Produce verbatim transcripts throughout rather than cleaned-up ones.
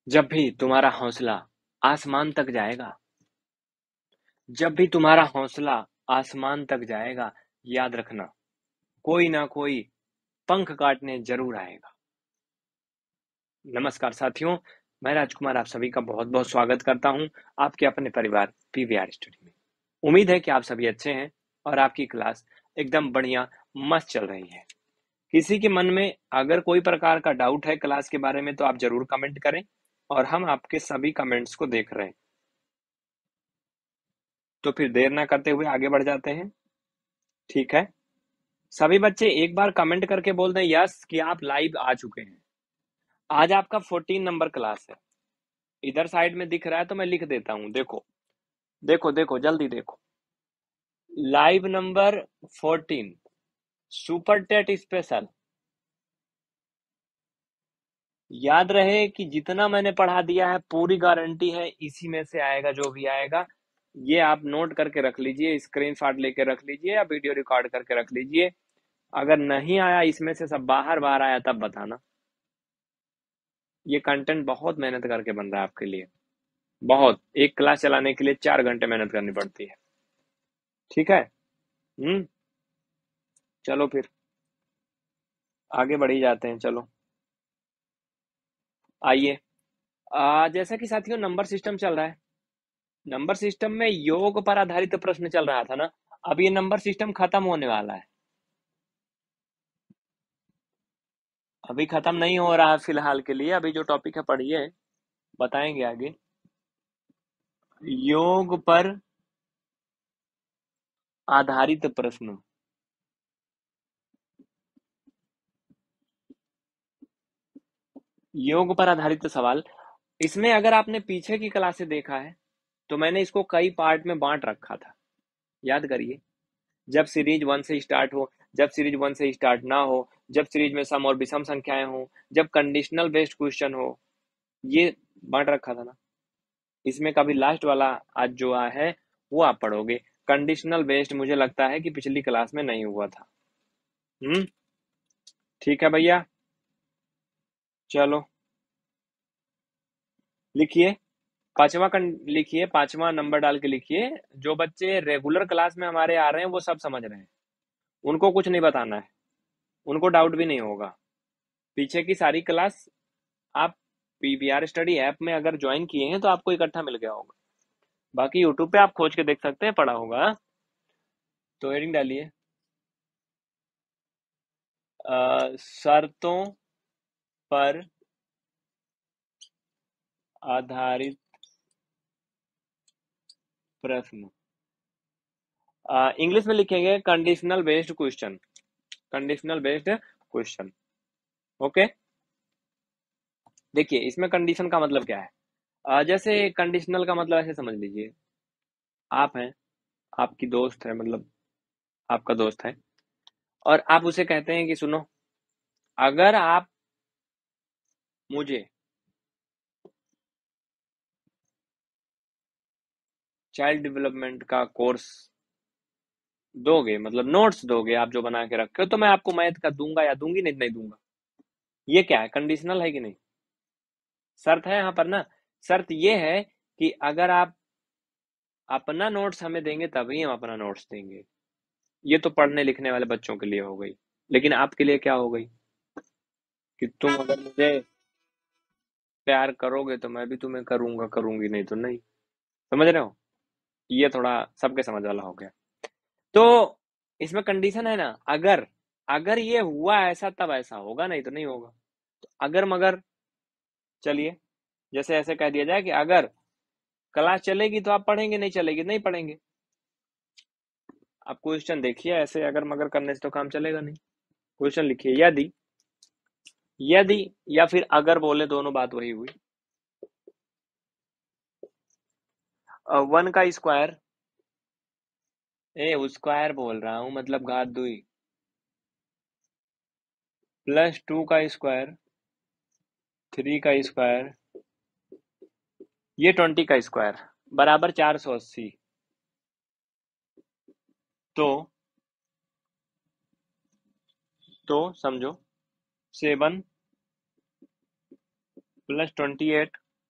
जब भी तुम्हारा हौसला आसमान तक जाएगा, जब भी तुम्हारा हौसला आसमान तक जाएगा, याद रखना कोई ना कोई पंख काटने जरूर आएगा। नमस्कार साथियों, मैं राजकुमार आप सभी का बहुत बहुत स्वागत करता हूं आपके अपने परिवार पीवीआर स्टडी में। उम्मीद है कि आप सभी अच्छे हैं और आपकी क्लास एकदम बढ़िया मस्त चल रही है। किसी के मन में अगर कोई प्रकार का डाउट है क्लास के बारे में तो आप जरूर कमेंट करें और हम आपके सभी कमेंट्स को देख रहे हैं। तो फिर देर ना करते हुए आगे बढ़ जाते हैं। ठीक है, सभी बच्चे एक बार कमेंट करके बोल दें यस कि आप लाइव आ चुके हैं। आज आपका फोर्टीन नंबर क्लास है। इधर साइड में दिख रहा है तो मैं लिख देता हूं। देखो देखो देखो जल्दी देखो, live number fourteen, super TET special. याद रहे कि जितना मैंने पढ़ा दिया है पूरी गारंटी है इसी में से आएगा जो भी आएगा। ये आप नोट करके रख लीजिए, स्क्रीनशॉट लेके रख लीजिए या वीडियो रिकॉर्ड करके रख लीजिए। अगर नहीं आया इसमें से सब बाहर बाहर आया तब बताना। ये कंटेंट बहुत मेहनत करके बन रहा है आपके लिए। बहुत, एक क्लास चलाने के लिए चार घंटे मेहनत करनी पड़ती है। ठीक है, हम्म चलो फिर आगे बढ़ ही जाते हैं। चलो आइए। आ, जैसा कि साथियों नंबर सिस्टम चल रहा है, नंबर सिस्टम में योग पर आधारित प्रश्न चल रहा था ना। अब ये नंबर सिस्टम खत्म होने वाला है। अभी खत्म नहीं हो रहा है फिलहाल के लिए। अभी जो टॉपिक है पढ़िए, बताएंगे आगे। योग पर आधारित प्रश्न, योग पर आधारित सवाल। इसमें अगर आपने पीछे की क्लास से देखा है तो मैंने इसको कई पार्ट में बांट रखा था। याद करिए, जब सीरीज वन से स्टार्ट हो, जब सीरीज वन से स्टार्ट ना हो, जब सीरीज में सम और विषम संख्याएं हो, जब कंडीशनल बेस्ड क्वेश्चन हो, ये बांट रखा था ना। इसमें कभी लास्ट वाला आज जो है वो आप पढ़ोगे। कंडीशनल बेस्ड मुझे लगता है कि पिछली क्लास में नहीं हुआ था। हम्म ठीक है भैया, चलो लिखिए। पांचवा लिखिए, पांचवा नंबर डाल के लिखिए। जो बच्चे रेगुलर क्लास में हमारे आ रहे हैं वो सब समझ रहे हैं, उनको कुछ नहीं बताना है, उनको डाउट भी नहीं होगा। पीछे की सारी क्लास आप पीवीआर स्टडी ऐप में अगर ज्वाइन किए हैं तो आपको इकट्ठा मिल गया होगा। बाकी यूट्यूब पे आप खोज के देख सकते हैं, पढ़ा होगा। तो हेडिंग डालिए, शर्तों पर आधारित प्रश्न। इंग्लिश में लिखेंगे conditional based question, conditional based question. Okay, देखिए इसमें कंडीशन का मतलब क्या है। अ, जैसे कंडीशनल का मतलब ऐसे समझ लीजिए, आप हैं, आपकी दोस्त है, मतलब आपका दोस्त है और आप उसे कहते हैं कि सुनो, अगर आप मुझे चाइल्ड डेवलपमेंट का कोर्स दोगे, मतलब नोट्स दोगे आप जो बना के रखे हो, तो मैं आपको मैथ का दूंगा या दूंगी, नहीं नहीं दूंगा। ये क्या है, कंडीशनल है कि नहीं? शर्त है यहाँ पर ना। शर्त ये है कि अगर आप अपना नोट्स हमें देंगे तभी हम अपना नोट्स देंगे। ये तो पढ़ने लिखने वाले बच्चों के लिए हो गई, लेकिन आपके लिए क्या हो गई कि तुम अगर मुझे प्यार करोगे तो मैं भी तुम्हें करूंगा, करूंगी नहीं तो नहीं। समझ रहे हो? ये थोड़ा सबके समझ वाला हो गया। तो इसमें कंडीशन है ना, अगर अगर ये हुआ ऐसा तब ऐसा होगा, नहीं तो नहीं होगा। तो अगर मगर, चलिए जैसे ऐसे कह दिया जाए कि अगर क्लास चलेगी तो आप पढ़ेंगे, नहीं चलेगी नहीं पढ़ेंगे। आप क्वेश्चन देखिए, ऐसे अगर मगर करने से तो काम चलेगा नहीं। क्वेश्चन लिखिए, यदि, यदि या फिर अगर बोले दोनों बात वही हुई। वन का स्क्वायर, ए स्क्वायर बोल रहा हूं मतलब घात दुई, प्लस टू का स्क्वायर, थ्री का स्क्वायर, ये ट्वेंटी का स्क्वायर बराबर चार सौ अस्सी। तो तो समझो, seven plus twenty eight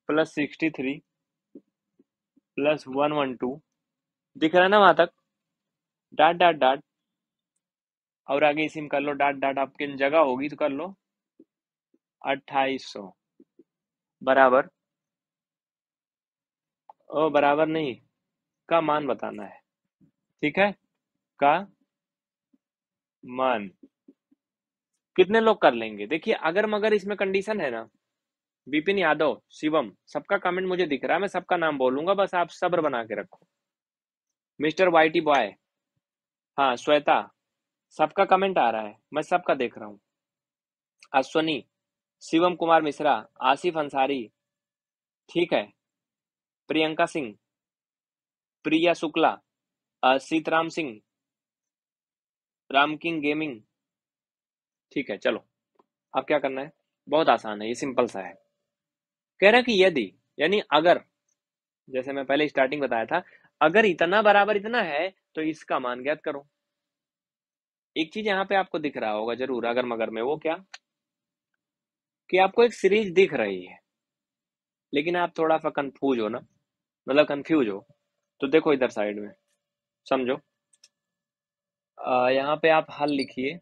plus sixty three plus one one two, दिख रहा है ना वहां तक? डाट डाट डाट, और आगे इसी में कर लो डाट डाट, आपकी जगह होगी तो कर लो। अट्ठाईस सौ बराबर, ओ बराबर नहीं, का मान बताना है, ठीक है? का मान कितने लोग कर लेंगे? देखिए अगर मगर इसमें कंडीशन है ना, विपिन यादव, शिवम, सबका कमेंट मुझे दिख रहा है, मैं सबका नाम बोलूंगा, बस आप सब्र बना के रखो। मिस्टर वाईटी बॉय, हाँ श्वेता, सबका कमेंट आ रहा है, मैं सबका देख रहा हूँ। अश्वनी, शिवम कुमार मिश्रा, आसिफ अंसारी, ठीक है, प्रियंका सिंह, प्रिया शुक्ला, अ, सीतराम सिंह, राम किंग गेमिंग, ठीक है चलो। अब क्या करना है? बहुत आसान है, ये सिंपल सा है। कह रहा है कि यदि, यानी अगर, जैसे मैं पहले स्टार्टिंग बताया था, अगर इतना बराबर इतना है तो इसका मान ज्ञात करो। एक चीज यहाँ पे आपको दिख रहा होगा जरूर अगर मगर में, वो क्या कि आपको एक सीरीज दिख रही है, लेकिन आप थोड़ा सा कंफ्यूज हो ना, मतलब कंफ्यूज हो, तो देखो इधर साइड में, समझो। अ, यहाँ पे आप हल लिखिए,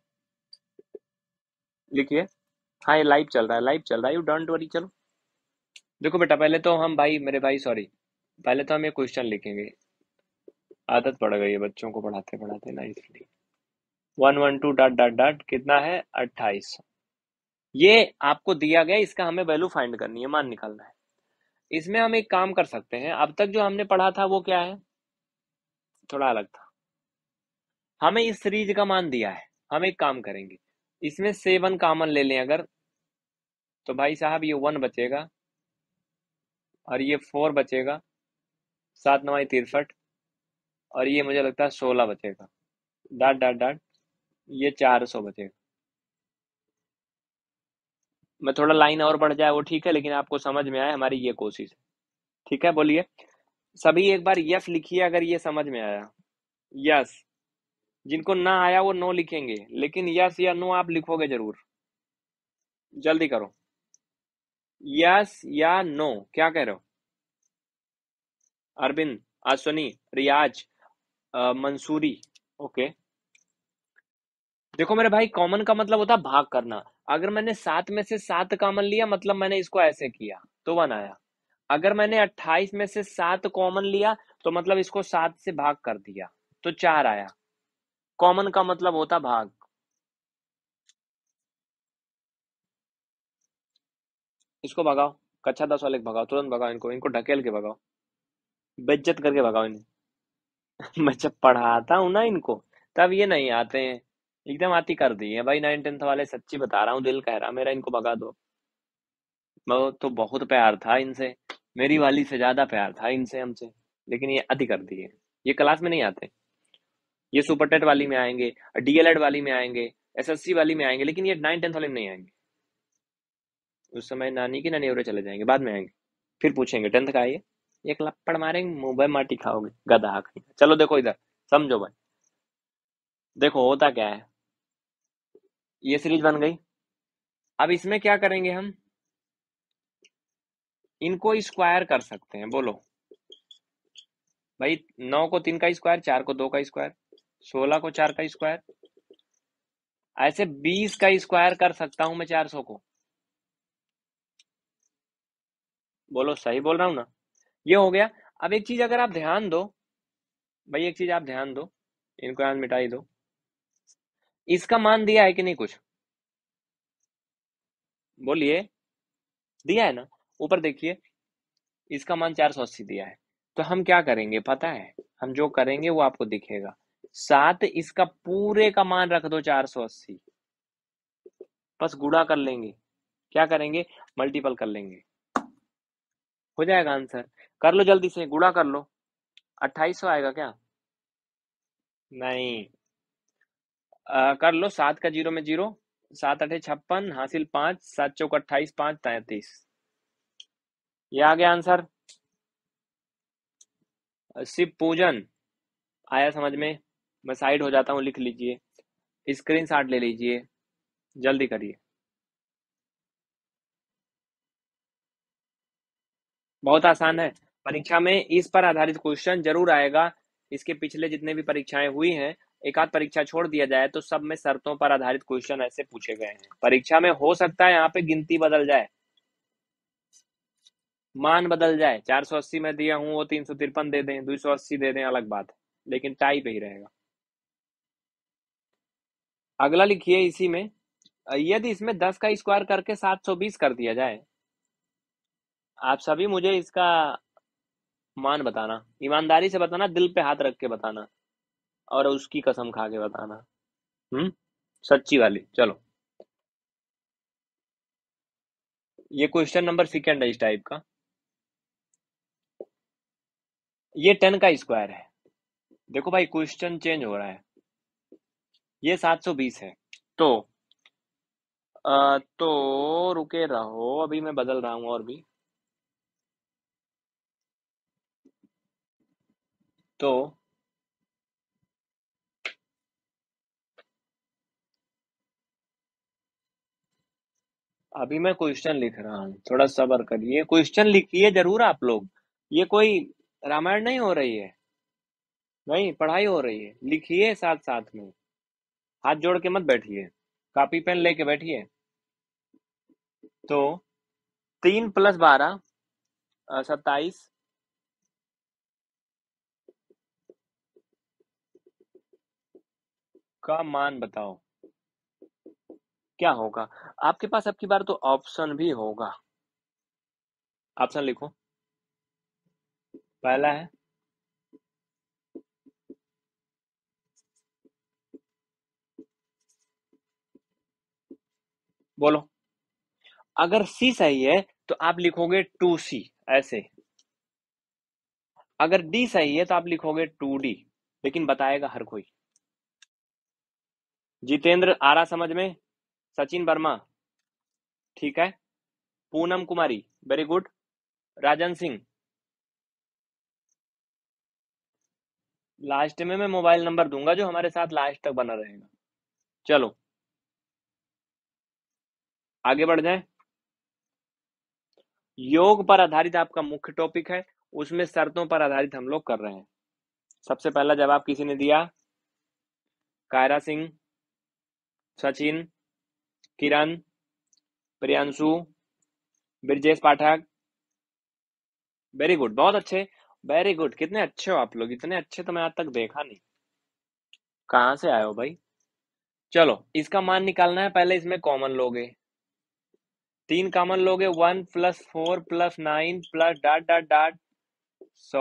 लिखिए। हाँ ये लाइव चल रहा है, लाइव चल रहा है, यू डोंट वरी। चलो देखो बेटा, पहले तो हम भाई, मेरे भाई सॉरी, पहले तो हम ये क्वेश्चन लिखेंगे, आदत पड़ गई है बच्चों को पढ़ाते पढ़ाते ना, इसलिए। One one two dot dot dot कितना है? अट्ठाईस। ये आपको दिया गया, इसका हमें वैल्यू फाइंड करनी है, मान निकालना है। इसमें हम एक काम कर सकते हैं, अब तक जो हमने पढ़ा था वो क्या है, थोड़ा अलग था। हमें इस सीरीज का मान दिया है, हम एक काम करेंगे, इसमें सेवन कॉमन ले लें अगर, तो भाई साहब ये वन बचेगा, और ये फोर बचेगा, सात नवाई तिरसठ, और ये मुझे लगता है सोलह बचेगा, डाट डाट डाट, ये चार सौ बचेगा। मैं थोड़ा लाइन और बढ़ जाए वो ठीक है, लेकिन आपको समझ में आए, हमारी ये कोशिश है, ठीक है? बोलिए सभी एक बार यस लिखिए अगर ये समझ में आया। यस, जिनको ना आया वो नो लिखेंगे, लेकिन यस या नो आप लिखोगे जरूर, जल्दी करो। यस या नो, क्या कह रहे हो? अरविंद, अश्वनी, रियाज, अ, मंसूरी, ओके। देखो मेरे भाई, कॉमन का मतलब होता है भाग करना। अगर मैंने सात में से सात कॉमन लिया, मतलब मैंने इसको ऐसे किया तो वन आया। अगर मैंने अट्ठाईस में से सात कॉमन लिया, तो मतलब इसको सात से भाग कर दिया तो चार आया। कॉमन का मतलब होता भाग। इसको भगाओ, कक्षा दस वाले को भगाओ, तुरंत भगाओ इनको, इनको ढकेल के भगाओ, बेइज्जत करके भगाओ इन्हें। मैं जब पढ़ाता हूँ ना इनको, तब ये नहीं आते हैं, एकदम आती कर दी है भाई। नाइन टेंथ वाले सच्ची बता रहा हूँ, दिल कह रहा मेरा इनको भगा दो। मैं तो बहुत प्यार था इनसे, मेरी वाली से ज्यादा प्यार था इनसे हमसे, लेकिन ये अति कर दी है। ये क्लास में नहीं आते, ये सुपर टेट वाली में आएंगे, डीएलएड वाली में आएंगे, एसएससी वाली में आएंगे, लेकिन ये नाइन टेंथ वाले में नहीं आएंगे। उस समय नानी की नानी चले जाएंगे, बाद में आएंगे, फिर पूछेंगे टेंथ का आइए, एक लपड़ मारेंगे, मुंह पे माटी खाओगे गधा कहीं का। चलो देखो इधर, समझो भाई, देखो होता क्या है, ये सीरीज बन गई। अब इसमें क्या करेंगे हम, इनको स्क्वायर कर सकते हैं, बोलो भाई। नौ को तीन का स्क्वायर, चार को दो का स्क्वायर, सोलह को चार का स्क्वायर, ऐसे बीस का स्क्वायर कर सकता हूं मैं चार सौ को। बोलो सही बोल रहा हूं ना? ये हो गया। अब एक चीज अगर आप ध्यान दो भाई, एक चीज आप ध्यान दो, इनको यहाँ मिटा ही दो। इसका मान दिया है कि नहीं कुछ? बोलिए, दिया है ना? ऊपर देखिए, इसका मान चार सौ अस्सी दिया है। तो हम क्या करेंगे पता है, हम जो करेंगे वो आपको दिखेगा। सात इसका पूरे का मान रख दो चार सौ अस्सी, बस गुणा कर लेंगे। क्या करेंगे? मल्टीपल कर लेंगे, हो जाएगा आंसर। कर लो जल्दी से, गुणा कर लो। अट्ठाईस सौ आएगा क्या? नहीं, आ, कर लो, सात का जीरो में जीरो, सात अठे छप्पन, हासिल पांच, सात चौक अट्ठाईस, पांच तैतीस, ये आ गया आंसर। शिव पूजन आया समझ में? मैं साइड हो जाता हूँ, लिख लीजिए, स्क्रीन शॉट ले लीजिए, जल्दी करिए। बहुत आसान है। परीक्षा में इस पर आधारित क्वेश्चन जरूर आएगा। इसके पिछले जितने भी परीक्षाएं हुई हैं, एक आध परीक्षा छोड़ दिया जाए तो सब में शर्तों पर आधारित क्वेश्चन ऐसे पूछे गए हैं। परीक्षा में हो सकता है यहाँ पे गिनती बदल जाए, मान बदल जाए, चार सौ अस्सी में दिया हूं वो तीन सौ तिरपन दे दें, दो सौ अस्सी दे दें, अलग बात है, लेकिन टाइप ही रहेगा। अगला लिखिए इसी में, यदि इसमें दस का स्क्वायर करके सात सौ बीस कर दिया जाए, आप सभी मुझे इसका मान बताना, ईमानदारी से बताना, दिल पे हाथ रख के बताना और उसकी कसम खा के बताना। हम्म सच्ची वाली। चलो, ये क्वेश्चन नंबर सेकेंड है इस टाइप का। ये टेन का स्क्वायर है। देखो भाई क्वेश्चन चेंज हो रहा है। ये सात सौ बीस है। तो आ, तो रुके रहो, अभी मैं बदल रहा हूं और भी। तो अभी मैं क्वेश्चन लिख रहा हूँ, थोड़ा सब्र करिए। क्वेश्चन लिखिए जरूर आप लोग, ये कोई रामायण नहीं हो रही है, नहीं पढ़ाई हो रही है। लिखिए साथ साथ में, हाथ जोड़ के मत बैठिए, कॉपी पेन लेके बैठिए। तो तीन प्लस बारह सत्ताईस, का मान बताओ क्या होगा। आपके पास अब की बार तो ऑप्शन भी होगा। ऑप्शन लिखो। पहला है, बोलो। अगर सी सही है तो आप लिखोगे टू सी ऐसे, अगर डी सही है तो आप लिखोगे टू डी, लेकिन बताएगा हर कोई। जितेंद्र आरा समझ में, सचिन वर्मा ठीक है, Poonam Kumari very good, Rajan Singh. Last में मैं मोबाइल नंबर दूंगा जो हमारे साथ लास्ट तक बना रहेगा। चलो आगे बढ़ जाएं। योग पर आधारित आपका मुख्य टॉपिक है, उसमें शर्तों पर आधारित हम लोग कर रहे हैं। सबसे पहला जवाब किसी ने दिया, कायरा सिंह, सचिन, किरण, प्रियांशु, ब्रजेश पाठक, वेरी गुड, बहुत अच्छे, वेरी गुड। कितने अच्छे हो आप लोग, इतने अच्छे तो मैं आज तक देखा नहीं। कहाँ से आए हो भाई। चलो इसका मान निकालना है, पहले इसमें कॉमन लोगे, तीन कॉमन लोगे, one plus four plus nine plus dot dot dot सौ।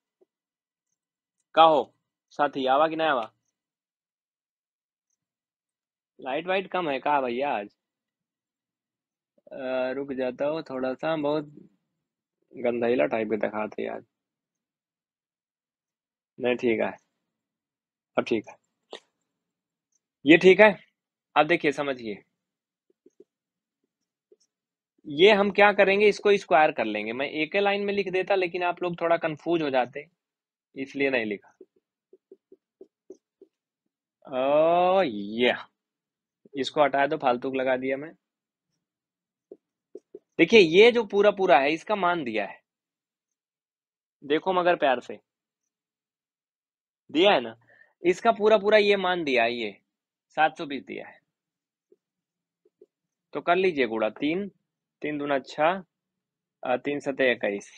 कहो साथी आवा कि नहीं आवा। लाइट वाइट कम है कहा भैया आज। अ, रुक जाता हो थोड़ा सा, बहुत गंधाइला टाइप के दिखाते आज। नहीं ठीक है, अब ठीक है, ये ठीक है। अब देखिए समझिए, ये हम क्या करेंगे, इसको स्क्वायर कर लेंगे। मैं एक ही लाइन में लिख देता लेकिन आप लोग थोड़ा कंफ्यूज हो जाते, इसलिए नहीं लिखा। ओ ये इसको हटाया तो फालतू लगा दिया मैं। देखिए ये जो पूरा पूरा है इसका मान दिया है, देखो मगर प्यार से दिया है ना, इसका पूरा पूरा ये मान दिया है, ये सात सौ बीस दिया है। तो कर लीजिए गुड़ा, तीन, तीन दूना छह, अ, तीन सतह इक्कीस।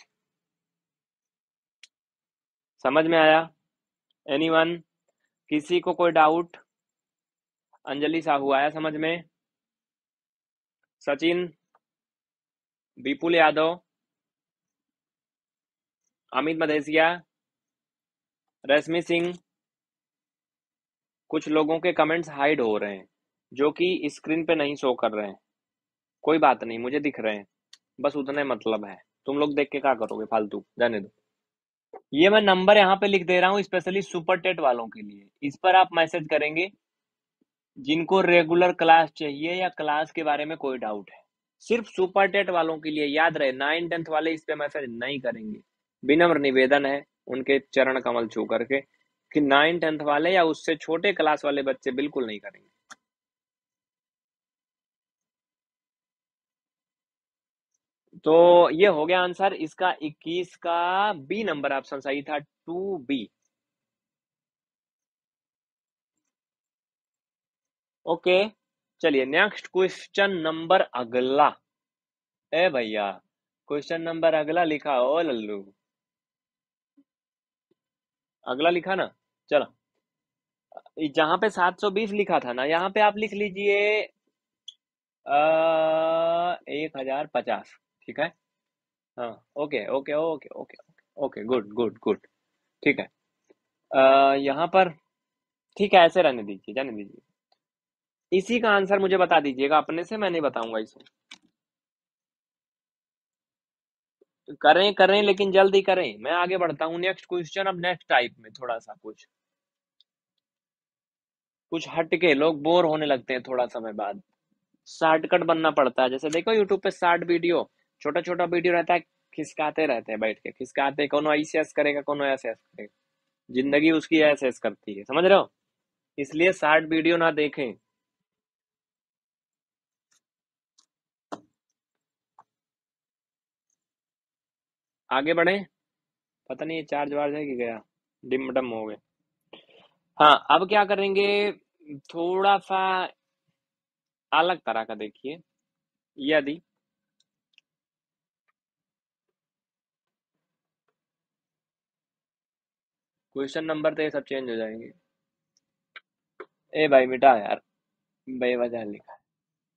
समझ में आया एनीवन, किसी को कोई डाउट। अंजलि साहू आया समझ में, सचिन, विपुल यादव, अमित मधेसिया, रश्मि सिंह। कुछ लोगों के कमेंट्स हाइड हो रहे हैं जो कि स्क्रीन पे नहीं शो कर रहे हैं, कोई बात नहीं, मुझे दिख रहे हैं, बस उतने मतलब है। तुम लोग देख के क्या करोगे, फालतू जाने दो। ये मैं नंबर यहाँ पे लिख दे रहा हूँ स्पेशली सुपर टेट वालों के लिए, इस पर आप मैसेज करेंगे जिनको रेगुलर क्लास चाहिए या क्लास के बारे में कोई डाउट है। सिर्फ सुपर टेट वालों के लिए, याद रहे नाइन टेंथ वाले इस पे मैसेज नहीं करेंगे। विनम्र निवेदन है उनके चरण कमल छू करके कि नाइन टेंथ वाले या उससे छोटे क्लास वाले बच्चे बिल्कुल नहीं करेंगे। तो ये हो गया आंसर इसका इक्कीस का। बी नंबर ऑप्शन सही था, टू बी। ओके, चलिए नेक्स्ट क्वेश्चन नंबर अगला। ए भैया, क्वेश्चन नंबर अगला लिखा हो लल्लू, अगला लिखा ना। चलो, जहां पे सात सौ बीस लिखा था ना, यहाँ पे आप लिख लीजिए एक हजार पचास। ठीक है। हाँ, okay okay okay okay okay, good good good. ठीक है। अ, यहाँ पर ठीक है, ऐसे रहने दीजिए, जाने दीजिए। इसी का आंसर मुझे बता दीजिएगा अपने से, मैं नहीं बताऊंगा इसे। करें करें लेकिन जल्दी करें, मैं आगे बढ़ता हूँ नेक्स्ट क्वेश्चन। अब नेक्स्ट टाइप में थोड़ा सा कुछ कुछ हट के, लोग बोर होने लगते हैं थोड़ा समय बाद। शॉर्टकट बनना पड़ता है, जैसे देखो यूट्यूब पे शॉर्ट वीडियो, छोटा छोटा वीडियो रहता है, खिसकाते रहते हैं बैठ के, खिसकाते, कोनो ऐसे ऐसे करेगा, कोनो ऐसे ऐसे करेगा, जिंदगी उसकी ऐसे ऐसे करती है, समझ रहे हो। इसलिए शॉर्ट वीडियो ना देखें। आगे बढ़े। पता नहीं ये चार्ज वार्ज है कि गया, डिम डम हो गए। हाँ, अब क्या करेंगे, थोड़ा सा अलग तरह का देखिए। यदि क्वेश्चन नंबर तो ये सब चेंज हो जाएंगे। ए भाई मिटा यार, बेवजह लिखा है।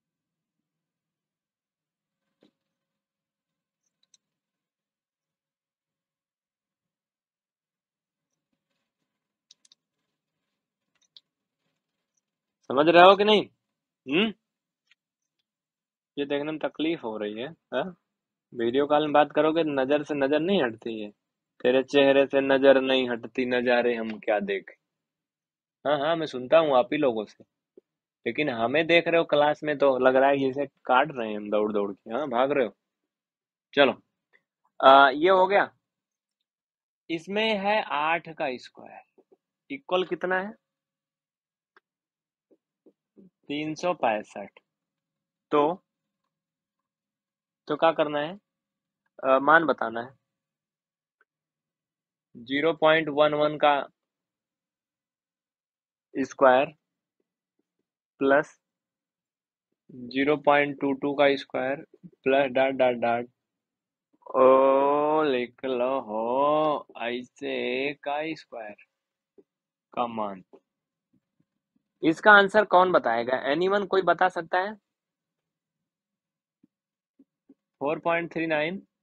समझ रहे हो कि नहीं? हम्म। ये देखने में तकलीफ हो रही है, हाँ? वीडियो कॉल में बात करोगे तो नजर से नजर नहीं हटती है। तेरे चेहरे से नजर नहीं हटती, नजारे हम क्या देख। हाँ हाँ, मैं सुनता हूँ आप ही लोगों से, लेकिन हमें देख रहे हो क्लास में तो लग रहा है जैसे काट रहे हैं हम दौड़ दौड़ के, हाँ भाग रहे हो। चलो, आ, ये हो गया। इसमें है आठ का स्क्वायर इक्वल कितना है? तीन सौ पैंसठ। तो तो क्या करना है, अ, मान बताना है। जीरो पॉइंट वन वन का square plus zero point two two का square plus dot dot dot. ओ, लिख लो हो, ऐसे का स्क्वायर का मान। इसका आंसर कौन बताएगा, एनीवन, कोई बता सकता है? Four point three nine.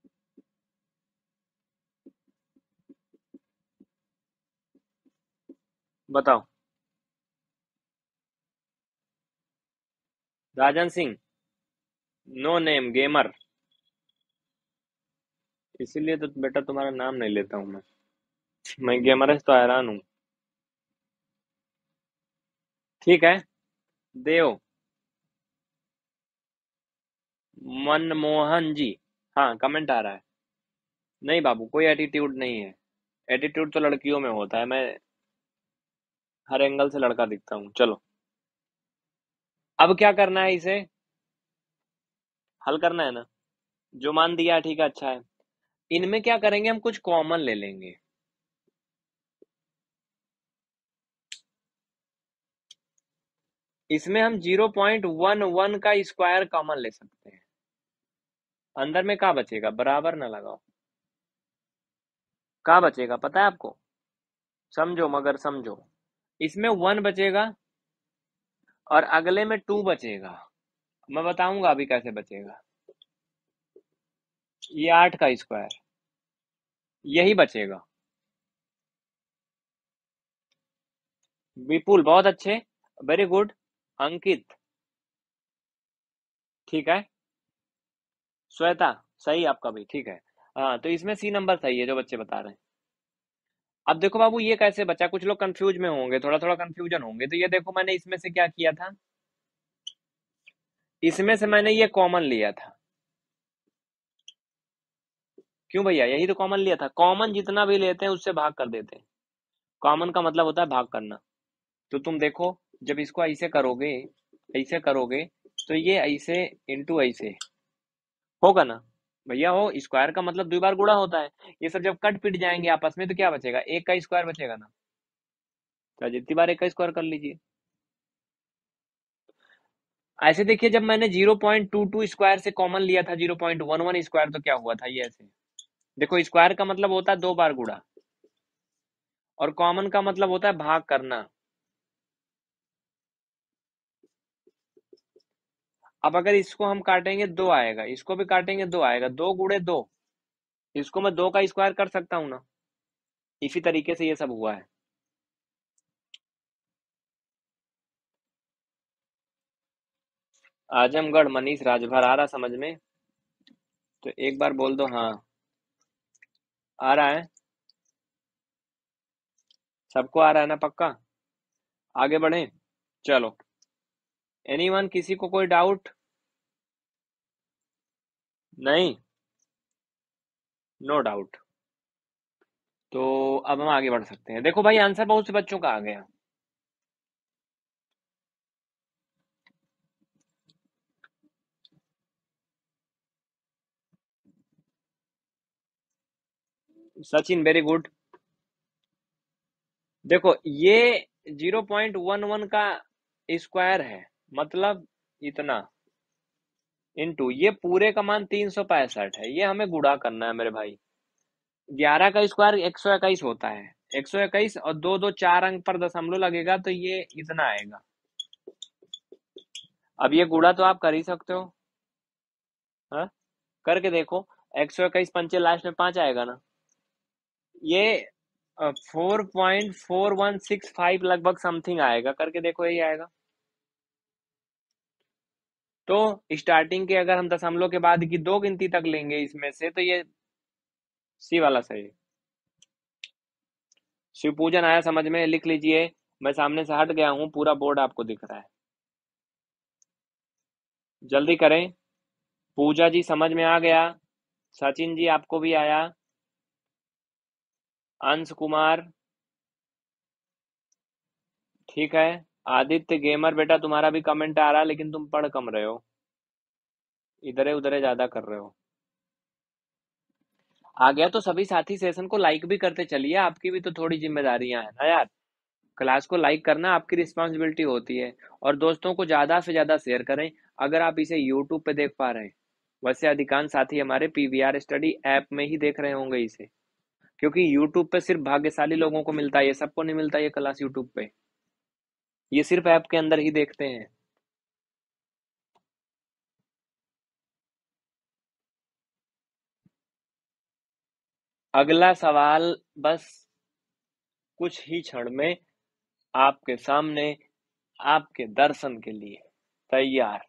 बताओ। Rajan Singh, no name gamer. इसीलिए तो बेटा तुम्हारा नाम नहीं लेता हूँ मैं मैं गेमर से तो हैरान हूँ। ठीक है। देव, मनमोहन जी। हाँ, कमेंट आ रहा है। नहीं बाबू, कोई एटीट्यूड नहीं है। एटीट्यूड तो लड़कियों में होता है, मैं हर एंगल से लड़का दिखता हूँ। चलो, अब क्या करना है, इसे हल करना है ना। जो मान दिया है, ठीक है, अच्छा है। इनमें क्या करेंगे, हम कुछ कॉमन ले लेंगे। इसमें हम जीरो पॉइंट वन वन का स्क्वायर कॉमन ले सकते हैं। अंदर में क्या बचेगा, बराबर ना लगाओ, क्या बचेगा पता है आपको? समझो मगर समझो। इसमें वन बचेगा और अगले में टू बचेगा। मैं बताऊंगा अभी कैसे बचेगा। ये आठ का स्क्वायर, यही बचेगा। विपुल बहुत अच्छे, वेरी गुड। अंकित, ठीक है। श्वेता, सही आपका भी, ठीक है। हाँ, तो इसमें सी नंबर सही है जो बच्चे बता रहे हैं। अब देखो बाबू, ये कैसे बचा, कुछ लोग कंफ्यूज में होंगे, थोड़ा थोड़ा कंफ्यूजन होंगे, तो ये देखो मैंने इसमें से क्या किया था, इसमें से मैंने ये कॉमन लिया था। क्यों भैया, यही तो कॉमन लिया था। कॉमन जितना भी लेते हैं उससे भाग कर देते हैं। कॉमन का मतलब होता है भाग करना। तो तुम देखो, जब इसको ऐसे करोगे, ऐसे करोगे, तो ये ऐसे इंटू ऐसे होगा ना। भैया हो, स्क्वायर का मतलब दो बार गुणा होता है। ये सब जब कट पिट जाएंगे आपस में तो क्या बचेगा, एक का स्क्वायर बचेगा ना। तो जितनी बार एक का स्क्वायर कर लीजिए। ऐसे देखिए, जब मैंने zero point two two square से कॉमन लिया था zero point one one square, तो क्या हुआ था ये ऐसे। देखो, स्क्वायर का मतलब होता है दो बार गुणा, और कॉमन का मतलब होता है भाग करना। अब अगर इसको हम काटेंगे दो आएगा, इसको भी काटेंगे दो आएगा, दो गुणे दो, इसको मैं दो का स्क्वायर कर सकता हूं ना। इसी तरीके से ये सब हुआ है। आजमगढ़ मनीष राजभर आ रहा समझ में? तो एक बार बोल दो हाँ। आ रहा है, सबको आ रहा है ना पक्का? आगे बढ़े, चलो। एनीवन, किसी को कोई डाउट? नहीं, नो डाउट। तो अब हम आगे बढ़ सकते हैं। देखो भाई, आंसर बहुत से बच्चों का आ गया। Sachin very good. देखो, ये जीरो पॉइंट वन वन का स्क्वायर है, मतलब इतना, इनटू ये पूरे का मान तीन सौ पैंसठ है, ये हमें गुणा करना है मेरे भाई। ग्यारह का स्क्वायर एक सौ इक्कीस होता है, एक सौ इक्कीस और दो दो चार अंक पर दशमलव लगेगा तो ये इतना आएगा। अब ये गुणा तो आप कर ही सकते हो, हाँ, करके देखो। एक सौ इक्कीस पंचे लास्ट में पांच आएगा ना। ये four point four one six five लगभग समथिंग आएगा, करके देखो यही आएगा। तो स्टार्टिंग के अगर हम दशमलव के बाद की दो गिनती तक लेंगे इसमें से, तो ये सी वाला सही है। शिव पूजन आया समझ में, लिख लीजिए। मैं सामने से हट गया हूँ, पूरा बोर्ड आपको दिख रहा है। जल्दी करें। पूजा जी समझ में आ गया। सचिन जी आपको भी आया। अंश कुमार, ठीक है। आदित्य गेमर बेटा, तुम्हारा भी कमेंट आ रहा है, लेकिन तुम पढ़ कम रहे हो, इधरे उधरे ज्यादा कर रहे हो। आ गया तो सभी साथी सेशन को लाइक भी करते चलिए, आपकी भी तो थोड़ी जिम्मेदारियां हैं ना यार। क्लास को लाइक करना आपकी रिस्पॉन्सिबिलिटी होती है। और दोस्तों को ज्यादा से ज्यादा शेयर करें, अगर आप इसे यूट्यूब पे देख पा रहे हैं। वैसे अधिकांश साथी हमारे पीवीआर स्टडी ऐप में ही देख रहे होंगे इसे, क्योंकि यूट्यूब पे सिर्फ भाग्यशाली लोगों को मिलता है, ये सबको नहीं मिलता ये क्लास यूट्यूब पे। ये सिर्फ ऐप के अंदर ही देखते हैं। अगला सवाल बस कुछ ही क्षण में आपके सामने, आपके दर्शन के लिए तैयार।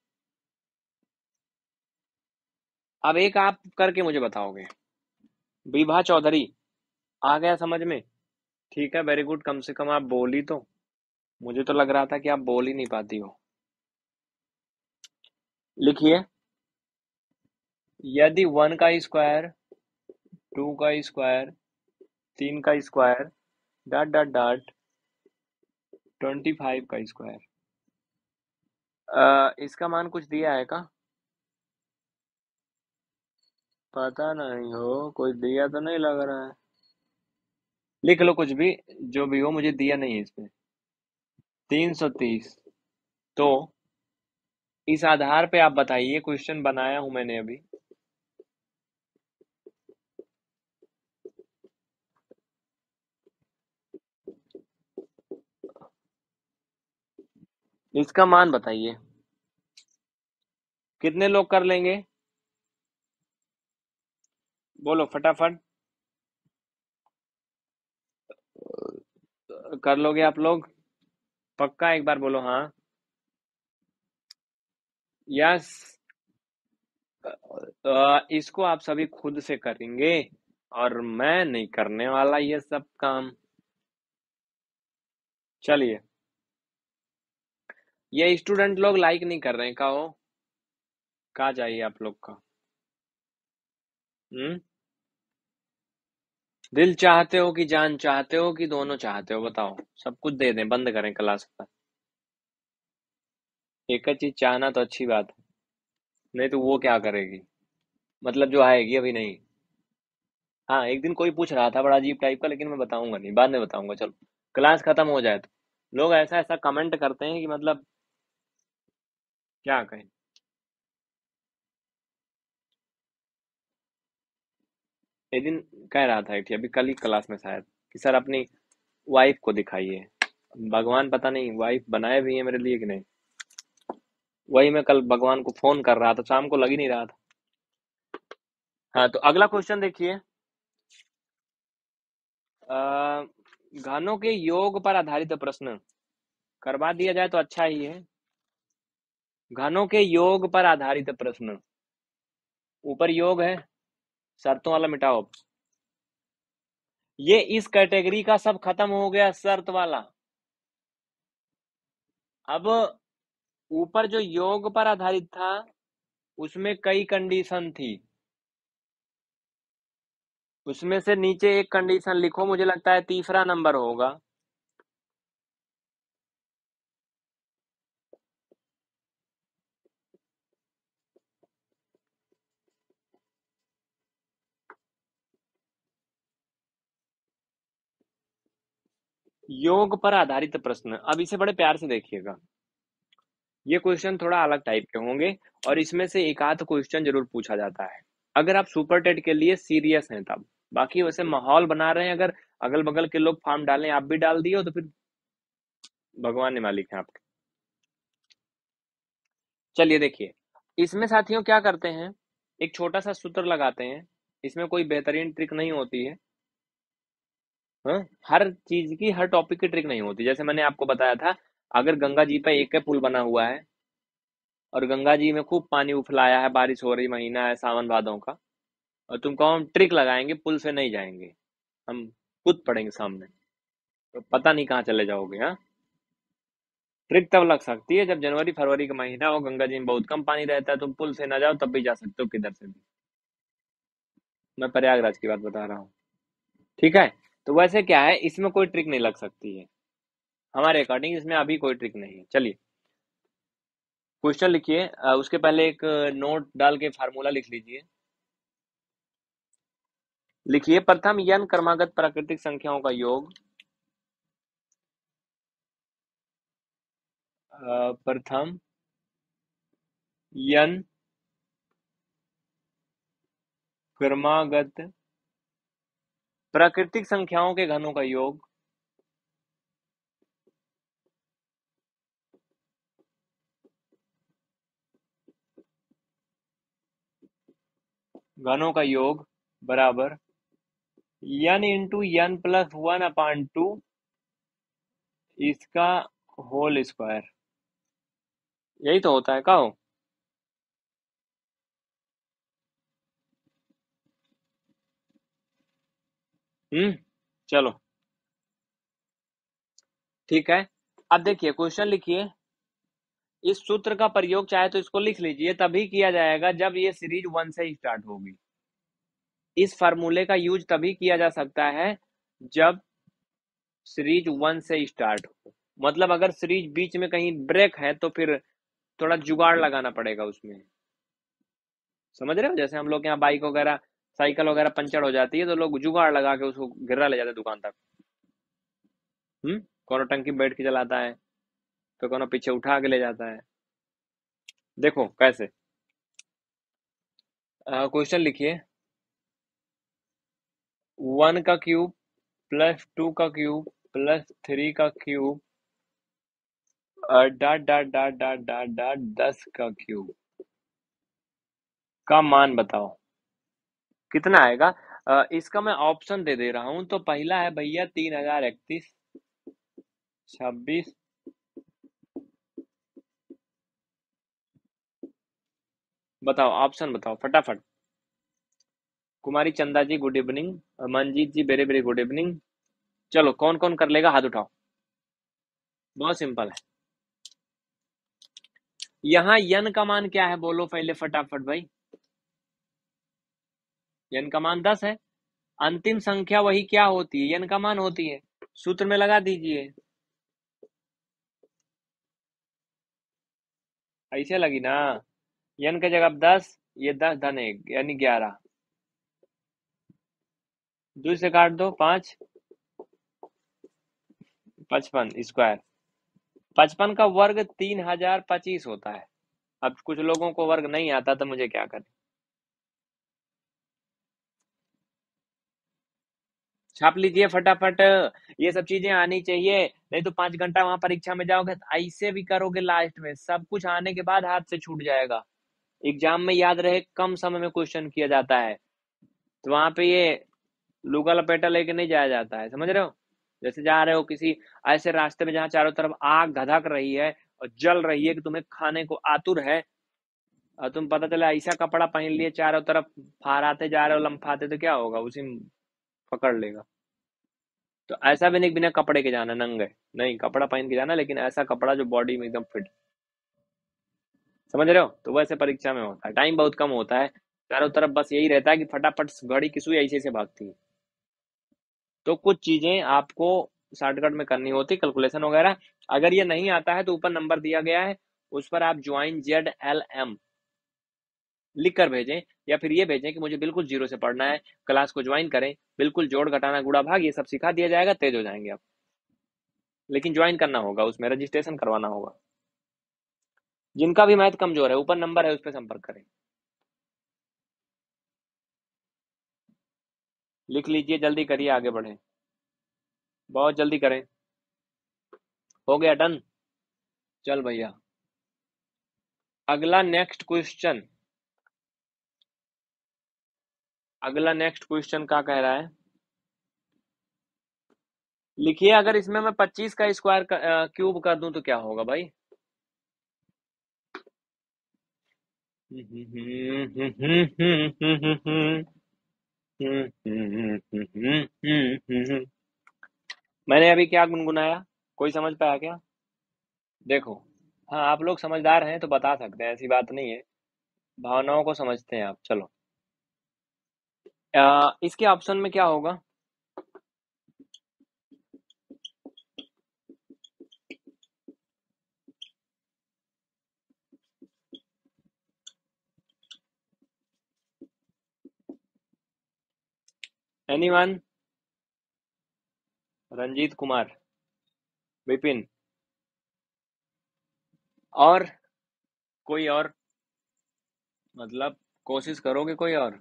अब एक आप करके मुझे बताओगे। विभा चौधरी, आ गया समझ में? ठीक है, वेरी गुड, कम से कम आप बोली तो। मुझे तो लग रहा था कि आप बोल ही नहीं पाती हो। लिखिए। यदि वन का स्क्वायर, टू का स्क्वायर, तीन का square, dot dot dot, twenty five का स्क्वायर, अ, इसका मान कुछ दिया है का? पता नहीं हो, कोई दिया तो नहीं लग रहा है। लिख लो कुछ भी, जो भी हो, मुझे दिया नहीं है इसमें। तीन सौ तीस। तो इस आधार पे आप बताइए, क्वेश्चन बनाया हूं मैंने अभी। इसका मान बताइए, कितने लोग कर लेंगे? बोलो फटाफट। कर लोगे आप लोग? पक्का एक बार बोलो हाँ। यस। इसको आप सभी खुद से करेंगे, और मैं नहीं करने वाला ये सब काम। चलिए। ये स्टूडेंट लोग लाइक नहीं कर रहे हैं, कहो कहा चाहिए आप लोग का? हम्म। दिल चाहते हो कि जान चाहते हो कि दोनों चाहते हो, बताओ। सब कुछ दे दें, बंद करें क्लास का? एक ही चीज चाहना तो अच्छी बात है, नहीं तो वो क्या करेगी? मतलब जो आएगी अभी नहीं। हाँ, एक दिन कोई पूछ रहा था बड़ा अजीब टाइप का, लेकिन मैं बताऊंगा नहीं, बाद में बताऊंगा। चलो, क्लास खत्म हो जाए तो लोग ऐसा ऐसा कमेंट करते हैं कि मतलब क्या कहें। एक दिन कह रहा था एक अभी कल ही क्लास में शायद, कि सर अपनी वाइफ को दिखाइए। भगवान पता नहीं वाइफ बनाए भी है मेरे लिए कि नहीं। वही मैं कल भगवान को फोन कर रहा था, शाम को लग ही नहीं रहा था। हाँ, तो अगला क्वेश्चन देखिए। अ, घनों के योग पर आधारित प्रश्न करवा दिया जाए तो अच्छा ही है। घनों के योग पर आधारित प्रश्न, ऊपर योग है, शर्तों वाला मिटाओ अब। ये इस कैटेगरी का सब खत्म हो गया, शर्त वाला। अब ऊपर जो योग पर आधारित था उसमें कई कंडीशन थी, उसमें से नीचे एक कंडीशन लिखो, मुझे लगता है तीसरा नंबर होगा। योग पर आधारित प्रश्न, अब इसे बड़े प्यार से देखिएगा। ये क्वेश्चन थोड़ा अलग टाइप के होंगे और इसमें से एक आध क्वेश्चन जरूर पूछा जाता है अगर आप सुपर टेट के लिए सीरियस हैं तब। बाकी वैसे माहौल बना रहे हैं, अगर अगल बगल के लोग फॉर्म डालें, आप भी डाल दिए हो, तो फिर भगवान ने मालिक है आपके। चलिए देखिए, इसमें साथियों क्या करते हैं, एक छोटा सा सूत्र लगाते हैं। इसमें कोई बेहतरीन ट्रिक नहीं होती है। हाँ, हर चीज की, हर टॉपिक की ट्रिक नहीं होती। जैसे मैंने आपको बताया था, अगर गंगा जी पे एक पुल बना हुआ है और गंगा जी में खूब पानी उफलाया है, बारिश हो रही, महीना है सावन भादों का, और तुमको हम ट्रिक लगाएंगे, पुल से नहीं जाएंगे, हम कूद पड़ेंगे सामने, तो पता नहीं कहाँ चले जाओगे। हाँ, ट्रिक तब लग सकती है जब जनवरी फरवरी का महीना हो, गंगा जी में बहुत कम पानी रहता है, तुम पुल से ना जाओ तब भी जा सकते हो किधर से भी। मैं प्रयागराज की बात बता रहा हूँ। ठीक है, तो वैसे क्या है, इसमें कोई ट्रिक नहीं लग सकती है हमारे अकॉर्डिंग, इसमें अभी कोई ट्रिक नहीं है। चलिए क्वेश्चन लिखिए, अ, उसके पहले एक नोट डाल के फार्मूला लिख लीजिए। लिखिए, प्रथम n क्रमागत प्राकृतिक संख्याओं का योग। अ, प्रथम n क्रमागत प्राकृतिक संख्याओं के घनों का योग। घनों का योग बराबर n into n plus one upon two, इसका होल स्क्वायर। यही तो होता है, कहो। हम्म, चलो ठीक है। अब देखिए क्वेश्चन लिखिए, इस सूत्र का प्रयोग चाहे तो इसको लिख लीजिए, तभी किया जाएगा जब ये सीरीज वन से ही स्टार्ट होगी। इस फार्मूले का यूज तभी किया जा सकता है जब सीरीज वन से स्टार्ट हो। मतलब अगर सीरीज बीच में कहीं ब्रेक है तो फिर थोड़ा जुगाड़ लगाना पड़ेगा उसमें। समझ रहे हो, जैसे हम लोग के यहाँ बाइक वगैरह, साइकिल वगैरह पंचर हो जाती है तो लोग जुगाड़ लगा के उसको गिरा ले जाते हैं दुकान तक। हम्म, कोनो टंकी में बैठ के चलाता है, तो कोनो पीछे उठा के ले जाता है। देखो कैसे। क्वेश्चन लिखिए, वन का क्यूब प्लस टू का क्यूब प्लस थ्री का cube dot dot dot dot dot dot दस का क्यूब का मान बताओ कितना आएगा। अ, इसका मैं ऑप्शन दे दे रहा हूं। तो पहला है भैया तीन हजार इकतीस, छब्बीस, बताओ ऑप्शन बताओ फटाफट। Kumari Chanda ji good evening, Manjeet ji very very good evening. चलो कौन कौन कर लेगा हाथ उठाओ। बहुत सिंपल है। यहाँ यन का मान क्या है बोलो पहले फटाफट भाई। यन का मान दस है। अंतिम संख्या वही क्या होती है, यन का मान होती है। सूत्र में लगा दीजिए। ऐसे लगी ना, यन का जगह दस, ये दस धन एक यानी ग्यारह। दो से काट दो, पांच, पचपन स्क्वायर। पचपन का वर्ग तीन हजार पच्चीस होता है। अब कुछ लोगों को वर्ग नहीं आता तो मुझे क्या करें। छाप लीजिए फटाफट। ये सब चीजें आनी चाहिए, नहीं तो पांच घंटा वहां परीक्षा में जाओगे तो ऐसे भी करोगे, लास्ट में सब कुछ आने के बाद हाथ से छूट जाएगा। एग्जाम में याद रहे कम समय में क्वेश्चन किया जाता है, तो वहां पे ये लुगा लपेटा लेके नहीं जाया जाता है, समझ रहे हो। जैसे जा रहे हो किसी ऐसे रास्ते में जहाँ चारों तरफ आग धधक रही है और जल रही है कि तुम्हें खाने को आतुर है, और तुम पता चला ऐसा कपड़ा पहन लिए चारों तरफ फहराते जा रहे हो लम्फाते, तो क्या होगा, उसी में पकड़ लेगा। तो ऐसा भी नहीं बिना कपड़े के जाना नंगे, नहीं कपड़ा पहन के जाना, लेकिन ऐसा कपड़ा जो बॉडी में एकदम फिट। समझ रहे हो। तो वैसे परीक्षा में होता है, टाइम बहुत कम होता है, चारों तरफ बस यही रहता है कि फटाफट घड़ी की सुई ऐसे से भागती है। तो कुछ चीजें आपको शॉर्टकट में करनी होती, कैलकुलेशन वगैरह। अगर ये नहीं आता है तो ऊपर नंबर दिया गया है, उस पर आप ज्वाइन जेड एल एम लिख कर भेजें, या फिर ये भेजें कि मुझे बिल्कुल जीरो से पढ़ना है, क्लास को ज्वाइन करें, बिल्कुल जोड़ घटाना गुणा भाग ये सब सिखा दिया जाएगा, तेज हो जाएंगे आप। लेकिन ज्वाइन करना होगा, उसमें रजिस्ट्रेशन करवाना होगा। जिनका भी मैथ कमजोर है, ऊपर नंबर है, उस पर संपर्क करें। लिख लीजिए, जल्दी करिए, आगे बढ़े, बहुत जल्दी करें। हो गया डन। चल भैया, अगला नेक्स्ट क्वेश्चन। अगला नेक्स्ट क्वेश्चन क्या कह रहा है, लिखिए। अगर इसमें मैं पच्चीस का स्क्वायर क्यूब कर दूं तो क्या होगा भाई। मैंने अभी क्या गुनगुनाया, कोई समझ पाया क्या। देखो, हाँ आप लोग समझदार हैं तो बता सकते हैं, ऐसी बात नहीं है, भावनाओं को समझते हैं आप। चलो, आ, इसके ऑप्शन में क्या होगा। एनीवन। रंजीत कुमार, विपिन, और कोई और, मतलब कोशिश करोगे कोई और।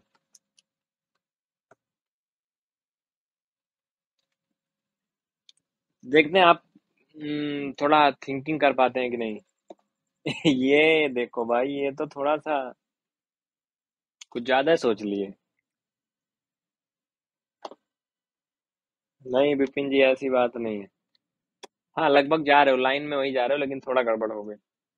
देखते हैं आप हम्म, थोड़ा थिंकिंग कर पाते हैं कि नहीं। ये देखो भाई, ये तो थोड़ा सा कुछ ज्यादा सोच लिए। नहीं विपिन जी, ऐसी बात नहीं है। हाँ लगभग जा रहे हो, लाइन में वही जा रहे हो, लेकिन थोड़ा गड़बड़ हो गई।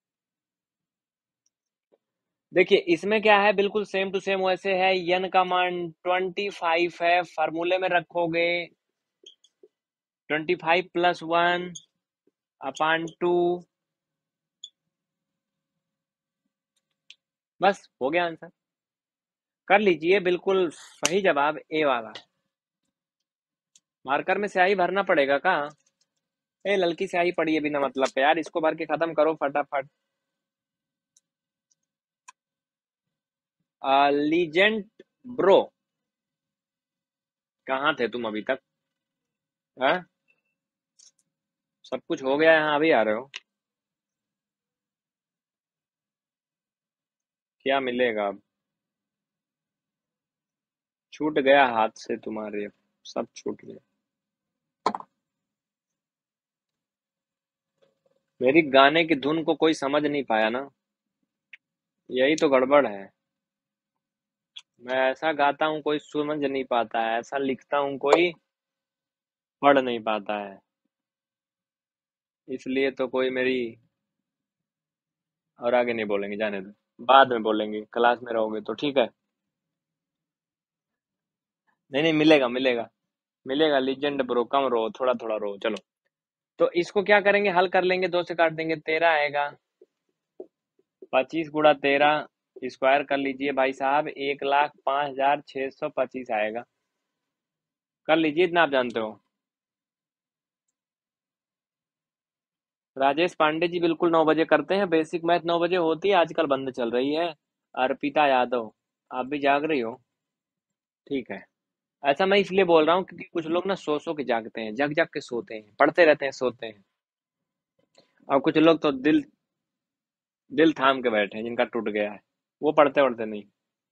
देखिए इसमें क्या है, बिल्कुल सेम टू सेम वैसे है। यन का मान ट्वेंटी फाइव है, फार्मूले में रखोगे twenty five plus one upon two, बस हो गया आंसर। कर लीजिए, बिल्कुल सही जवाब ए वाला। मार्कर में स्याही भरना पड़ेगा का। ए लड़की स्याही पड़ी है बिना मतलब पे यार, इसको भर के खत्म करो फटाफट। लीजेंड ब्रो, कहाँ थे तुम अभी तक। हाँ सब कुछ हो गया, यहाँ अभी आ रहे हो। क्या मिलेगा अब, छूट गया हाथ से तुम्हारे, सब छूट गया। मेरी गाने की धुन को कोई समझ नहीं पाया ना, यही तो गड़बड़ है। मैं ऐसा गाता हूँ कोई समझ नहीं पाता है, ऐसा लिखता हूँ कोई पढ़ नहीं पाता है, इसलिए तो कोई मेरी। और आगे नहीं बोलेंगे, जाने दो, बाद में बोलेंगे, क्लास में रहोगे तो ठीक है। नहीं नहीं, मिलेगा मिलेगा, मिलेगा लीजेंड ब्रो, कम रो, थोड़ा थोड़ा रो, चलो। तो इसको क्या करेंगे, हल कर लेंगे, दो से काट देंगे, तेरह आएगा। पच्चीस गुड़ा तेरह स्क्वायर कर लीजिए भाई साहब, एक लाख पांच हजार छह सौ पच्चीस आएगा। कर लीजिए, इतना आप जानते हो। राजेश पांडे जी बिल्कुल नौ बजे करते हैं, बेसिक मैथ नौ बजे होती है, आजकल बंद चल रही है। अर्पिता यादव, आप भी जाग रही हो? ठीक है। ऐसा मैं इसलिए बोल रहा हूँ क्योंकि कुछ लोग ना सो सो के जागते हैं, जग जग के सोते हैं, पढ़ते रहते हैं, सोते हैं। और कुछ लोग तो दिल दिल थाम के बैठे हैं, जिनका टूट गया है, वो पढ़ते पढ़ते नहीं।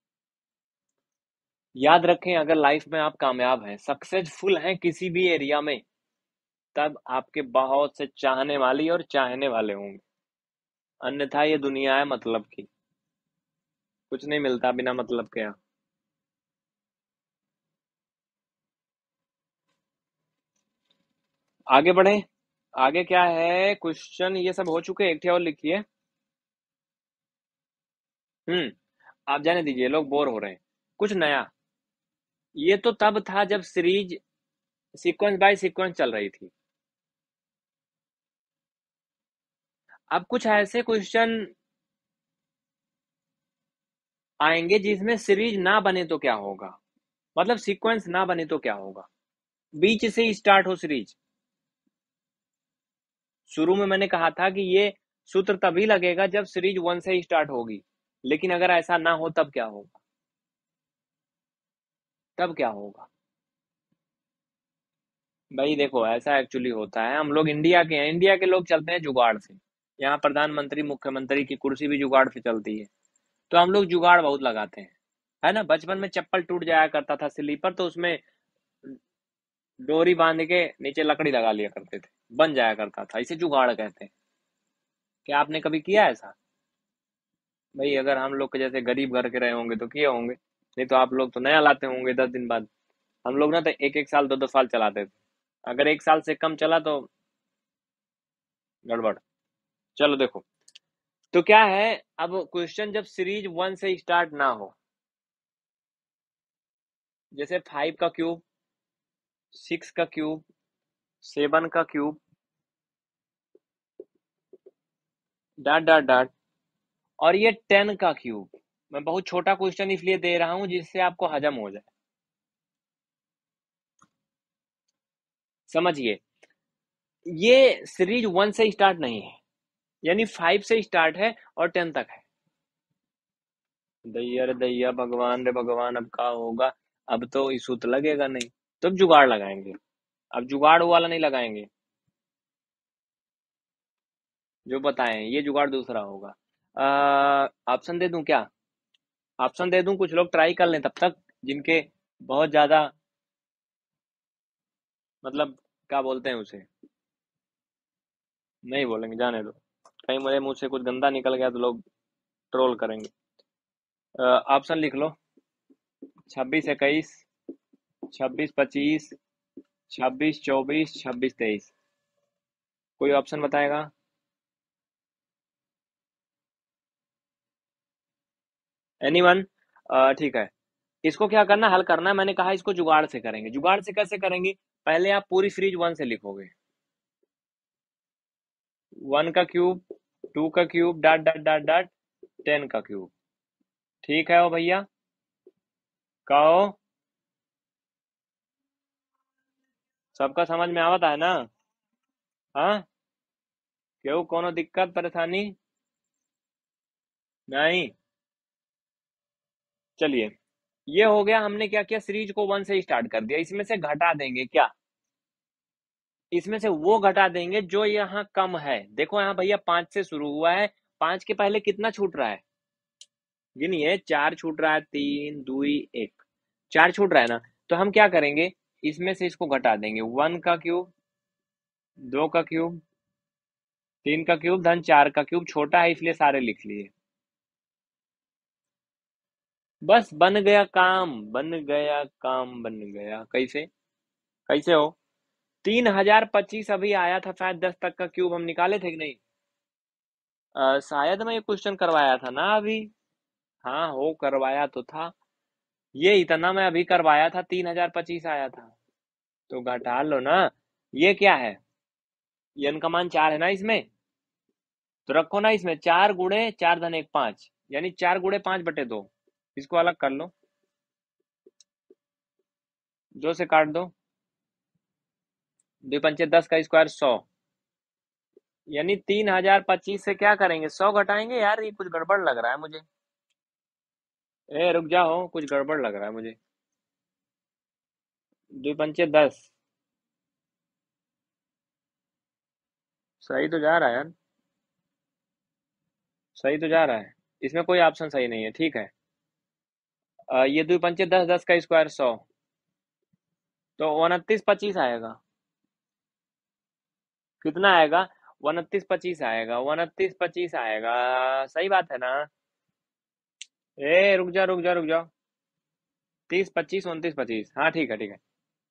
याद रखें, अगर लाइफ में आप कामयाब हैं, सक्सेसफुल हैं किसी भी एरिया में, तब आपके बहुत से चाहने वाली और चाहने वाले होंगे। अन्यथा ये दुनिया है मतलब की, कुछ नहीं मिलता बिना मतलब के यहाँ। आगे बढ़े। आगे क्या है क्वेश्चन, ये सब हो चुके, एक थे और लिखिए। हम्म। आप जाने दीजिए, लोग बोर हो रहे हैं। कुछ नया। ये तो तब था जब सीरीज सीक्वेंस बाय सीक्वेंस चल रही थी। अब कुछ ऐसे क्वेश्चन आएंगे जिसमें सीरीज ना बने तो क्या होगा, मतलब सीक्वेंस ना बने तो क्या होगा, बीच से ही स्टार्ट हो सीरीज। शुरू में मैंने कहा था कि ये सूत्र तभी लगेगा जब सीरीज वन से ही स्टार्ट होगी, लेकिन अगर ऐसा ना हो तब क्या होगा, तब क्या होगा? भाई देखो, ऐसा एक्चुअली होता है, हम लोग इंडिया के हैं, इंडिया के लोग चलते हैं जुगाड़ से। यहाँ प्रधानमंत्री मुख्यमंत्री की कुर्सी भी जुगाड़ से चलती है, तो हम लोग जुगाड़ बहुत लगाते हैं। है ना, बचपन में चप्पल टूट जाया करता था स्लीपर, तो उसमें डोरी बांध के नीचे लकड़ी लगा लिया करते थे, बन जाया करता था, इसे जुगाड़ कहते हैं। क्या आपने कभी किया ऐसा? भाई अगर हम लोग के जैसे गरीब घर के रहे होंगे तो किए होंगे, नहीं तो आप लोग तो नया लाते होंगे दस दिन बाद। हम लोग ना तो एक एक साल दो दो साल चलाते थे, अगर एक साल से कम चला तो गड़बड़। चलो देखो, तो क्या है, अब क्वेश्चन जब सीरीज वन से स्टार्ट ना हो, जैसे फाइव का क्यूब, सिक्स का क्यूब, सेवन का क्यूब, डॉट डॉट डॉट, और ये टेन का क्यूब। मैं बहुत छोटा क्वेश्चन इसलिए दे रहा हूं जिससे आपको हजम हो जाए, समझिए। ये सीरीज वन से स्टार्ट नहीं है, यानी फाइव से स्टार्ट है और टेन तक है। दैया रे दैया, भगवान रे भगवान, अब क्या होगा? अब तो सूत्र लगेगा नहीं, तो अब जुगाड़ लगाएंगे। अब जुगाड़ वो वाला नहीं लगाएंगे जो बताएं, ये जुगाड़ दूसरा होगा। ऑप्शन दे दूं क्या? ऑप्शन दे दूं, कुछ लोग ट्राई कर लें तब तक, जिनके बहुत ज्यादा, मतलब क्या बोलते हैं उसे, नहीं बोलेंगे, जाने दो, कहीं मेरे मुंह से कुछ गंदा निकल गया तो लोग ट्रोल करेंगे। ऑप्शन लिख लो। छब्बीस इक्कीस, छब्बीस पच्चीस, छब्बीस चौबीस, छब्बीस तेईस। कोई ऑप्शन बताएगा? एनीवन? ठीक है। इसको क्या करना, हल करना है, मैंने कहा इसको जुगाड़ से करेंगे। जुगाड़ से कैसे करेंगे? पहले आप पूरी सीरीज वन से लिखोगे, वन का क्यूब, टू का cube, dot dot dot dot, ten का क्यूब। ठीक है ओ भैया, कहो। सबका समझ में आवत है ना? हाँ, क्यों, कोनो दिक्कत परेशानी? नहीं। चलिए, ये हो गया, हमने क्या किया, सीरीज को वन से स्टार्ट कर दिया। इसमें से घटा देंगे क्या? इसमें से वो घटा देंगे जो यहाँ कम है। देखो यहाँ भैया, पांच से शुरू हुआ है, पांच के पहले कितना छूट रहा है? गिनिए, चार छूट रहा है, तीन दुई एक, चार छूट रहा है ना। तो हम क्या करेंगे, इसमें से इसको घटा देंगे, वन का क्यूब, दो का क्यूब, तीन का क्यूब, धन चार का क्यूब, छोटा है इसलिए सारे लिख लिए। बस बन गया काम, बन गया काम, बन गया। कैसे? कैसे हो? तीन हजार पच्चीस अभी आया था शायद, दस तक का क्यूब हम निकाले थे कि नहीं? अ, शायद मैं ये क्वेश्चन करवाया था ना अभी। हाँ हो, करवाया तो था। ये इतना मैं अभी करवाया था, तीन हजार पच्चीस आया था। तो घटा लो ना। ये क्या है, यन का मान चार है ना इसमें, तो रखो ना इसमें, चार गुणे चार धन एक, पांच, यानी चार गुणे पांच बटे दो। इसको अलग कर लो, दो से काट दो, दो पंचे दस का स्क्वायर सौ, यानी तीन हजार पच्चीस से क्या करेंगे, सौ घटाएंगे। यार ये कुछ गड़बड़ लग रहा है मुझे। ए रुक जाओ, कुछ गड़बड़ लग रहा है मुझे। दो पंचे दस। सही तो जा रहा है यार। सही तो जा रहा है। इसमें कोई ऑप्शन सही नहीं है, ठीक है। अ, ये दो पंचे दस, दस का स्क्वायर सौ। तो उनतीस पच्चीस आएगा। कितना आएगा? उनतीस पच्चीस आएगा, उनतीस पच्चीस आएगा। सही बात है ना? ए रुक जा रुक जा रुक जाओ। तीस पच्चीस उनतीस पच्चीस, हाँ ठीक है ठीक है।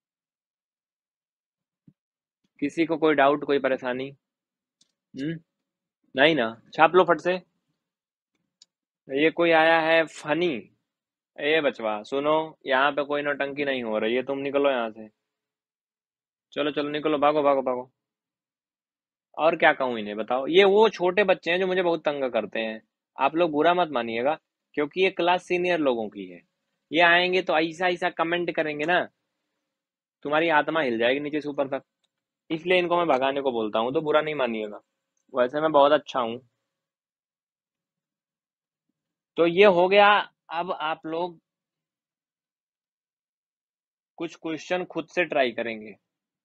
किसी को कोई डाउट, कोई परेशानी? हम्म। नहीं ना? छाप लो फट से। ये कोई आया है फनी। ए बचवा सुनो, यहाँ पे कोई नौटंकी नहीं हो रही है, तुम निकलो यहाँ से। चलो चलो निकलो, भागो भागो भागो। और क्या कहूँ इन्हें, बताओ। ये वो छोटे बच्चे हैं जो मुझे बहुत तंग करते हैं। आप लोग बुरा मत मानिएगा, क्योंकि ये क्लास सीनियर लोगों की है। ये आएंगे तो ऐसा ऐसा कमेंट करेंगे ना, तुम्हारी आत्मा हिल जाएगी नीचे से ऊपर तक। इसलिए इनको मैं भगाने को बोलता हूँ, तो बुरा नहीं मानिएगा। वैसे मैं बहुत अच्छा हूँ। तो ये हो गया। अब आप लोग कुछ क्वेश्चन खुद से ट्राई करेंगे।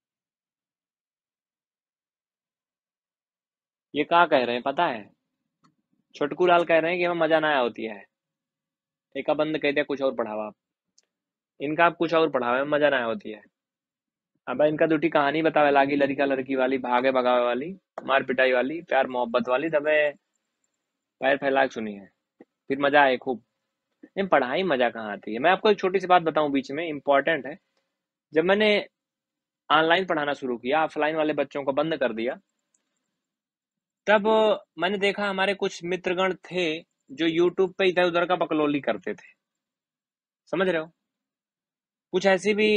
ये क्या कह रहे हैं पता है? छोटकू लाल कह रहे हैं कि हमें मजा ना आया होती है। एक बंद कह दिया कुछ और पढ़ावा आप। इनका आप कुछ और पढ़ावे, हमें मजा ना आया होती है। अब इनका दूठी कहानी बतावे लागी, लड़का लड़की वाली, भागे भगावे वाली, मार पिटाई वाली, प्यार मोहब्बत वाली, तबे पैर फैला के सुनी है। फिर मजा आए खूब। नहीं, पढ़ाई मजा कहाँ आती है। मैं आपको एक छोटी सी बात बताऊं, बीच में इंपॉर्टेंट है। जब मैंने ऑनलाइन पढ़ाना शुरू किया, ऑफलाइन वाले बच्चों को बंद कर दिया, तब मैंने देखा हमारे कुछ मित्रगण थे जो यूट्यूब पे इधर उधर का बकलोली करते थे। समझ रहे हो? कुछ ऐसी भी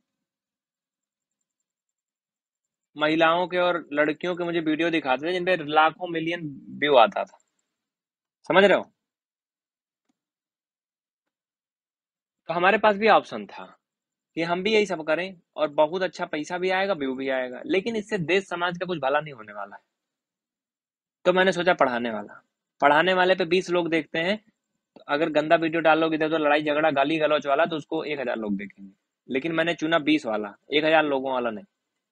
महिलाओं के और लड़कियों के मुझे वीडियो दिखाते थे जिनपे लाखों मिलियन व्यू आता था। समझ रहे हो? तो हमारे पास भी ऑप्शन था कि हम भी यही सब करें, और बहुत अच्छा पैसा भी आएगा, व्यू भी आएगा, लेकिन इससे देश समाज का कुछ भला नहीं होने वाला है। तो मैंने सोचा पढ़ाने वाला। पढ़ाने वाले पे बीस लोग देखते हैं, तो अगर गंदा वीडियो डालोगे इधर तो लड़ाई झगड़ा गाली गलौज वाला, तो उसको एक हजार लोग देखेंगे। लेकिन मैंने चुना बीस वाला, एक हजार लोगों वाला नहीं।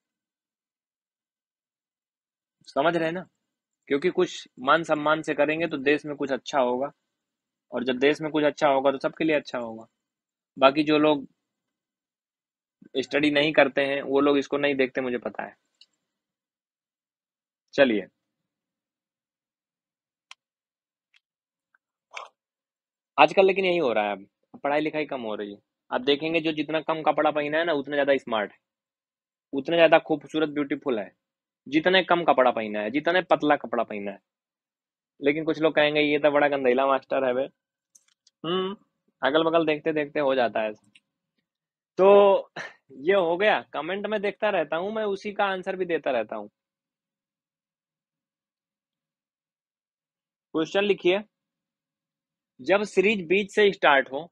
समझ रहे हैं ना? क्योंकि कुछ मान सम्मान से करेंगे तो देश में कुछ अच्छा होगा, और जब देश में कुछ अच्छा होगा तो सबके लिए अच्छा होगा। बाकी जो लोग स्टडी नहीं करते हैं वो लोग इसको नहीं देखते, मुझे पता है। चलिए। आजकल लेकिन यही हो रहा है। अब पढ़ाई लिखाई कम हो रही है। आप देखेंगे जो जितना कम कपड़ा पहना है ना, उतना ज्यादा स्मार्ट है, उतना ज्यादा खूबसूरत ब्यूटीफुल है। जितने कम कपड़ा पहना है, जितने पतला कपड़ा पहना है। लेकिन कुछ लोग कहेंगे ये तो बड़ा गंदेला मास्टर है बे। हम्म। अगल बगल देखते देखते हो जाता है ऐसा। तो ये हो गया। कमेंट में देखता रहता हूँ, मैं उसी का आंसर भी देता रहता हूँ। क्वेश्चन लिखिए। जब सीरीज बीच से स्टार्ट हो,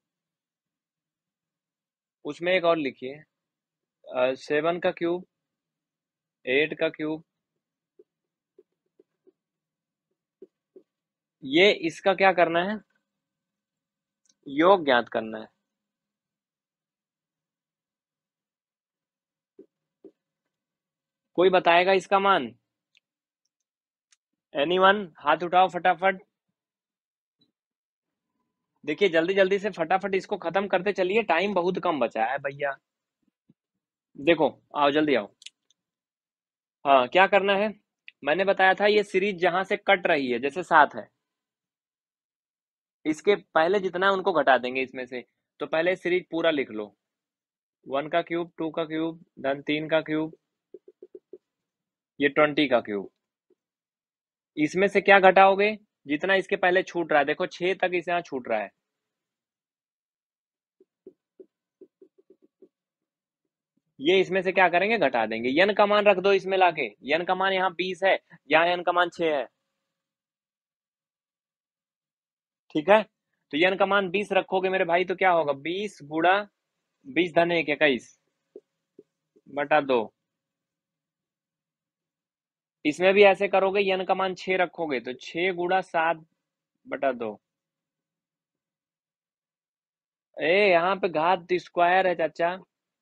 उसमें एक और लिखिए। सेवन का क्यूब, एट का क्यूब, ये इसका क्या करना है? योग ज्ञात करना है। कोई बताएगा इसका मान? एनीवन? हाथ उठाओ फटाफट। देखिए जल्दी जल्दी से फटाफट इसको खत्म करते चलिए, टाइम बहुत कम बचा है भैया। देखो, आओ जल्दी आओ। हाँ, क्या करना है? मैंने बताया था ये सीरीज जहां से कट रही है, जैसे सात है, इसके पहले जितना है उनको घटा देंगे इसमें से। तो पहले सीरीज पूरा लिख लो। वन का क्यूब, टू का क्यूब, देन तीन का क्यूब, ये ट्वेंटी का क्यूब। इसमें से क्या घटाओगे? जितना इसके पहले छूट रहा है, देखो छह तक इसे यहाँ छूट रहा है। ये इसमें से क्या करेंगे? घटा देंगे। यन का मान रख दो इसमें लाके। यन का मान यहाँ बीस है, यहाँ यन का मान छह है। ठीक है? तो यन का मान बीस रखोगे मेरे भाई, तो क्या होगा? बीस गुड़ा बीस धन एक, इक्कीस बटा दो। इसमें भी ऐसे करोगे, यन का मान छह रखोगे तो छह गुड़ा सात बटा दो। ए यहाँ पे घात स्क्वायर है चाचा,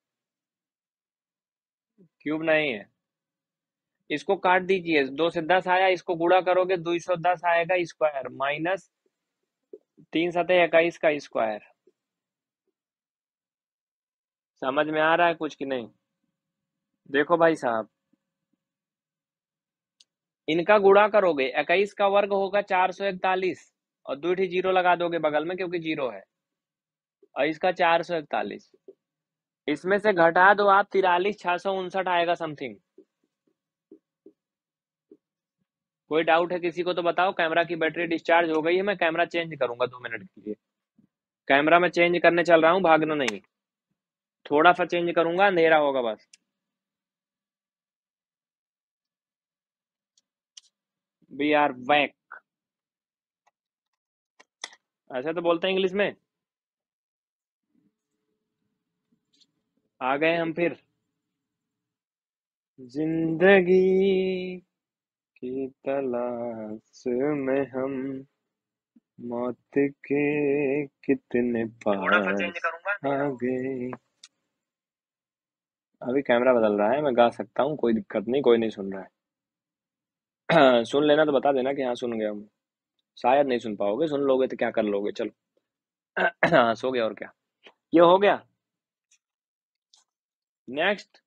क्यूब नहीं है। इसको काट दीजिए, दो से दस आया, इसको गुणा करोगे दो सौ दस आएगा स्क्वायर, माइनस तीन सतह इक्कीस का स्क्वायर। समझ में आ रहा है कुछ कि नहीं? देखो भाई साहब, इनका गुणा करोगे, इक्कीस का वर्ग होगा चार सौ इकतालीस, और दो ही जीरो लगा दोगे बगल में क्योंकि जीरो है, और इसका चार सौ इकतालीस, इसमें से घटा दो आप, तिरालीस छह सौ उनसठ आएगा समथिंग। कोई डाउट है किसी को तो बताओ। कैमरा की बैटरी डिस्चार्ज हो गई है, मैं कैमरा चेंज करूंगा दो मिनट के लिए। कैमरा में चेंज करने चल रहा हूँ, भागना नहीं, थोड़ा सा चेंज करूंगा, अंधेरा होगा बस। वी आर बैक, ऐसे तो बोलते हैं इंग्लिश में। आ गए हम फिर जिंदगी की तलाश में हम, मौत के कितने थोड़ा सा चेंज पास करूंगा, आ गए। अभी कैमरा बदल रहा है, मैं गा सकता हूँ, कोई दिक्कत नहीं, कोई नहीं सुन रहा है। सुन लेना तो बता देना कि हाँ सुन गया हूँ। शायद नहीं सुन पाओगे, सुन लोगे तो क्या कर लोगे, चलो। हाँ सो गया और क्या, ये हो गया। नेक्स्ट,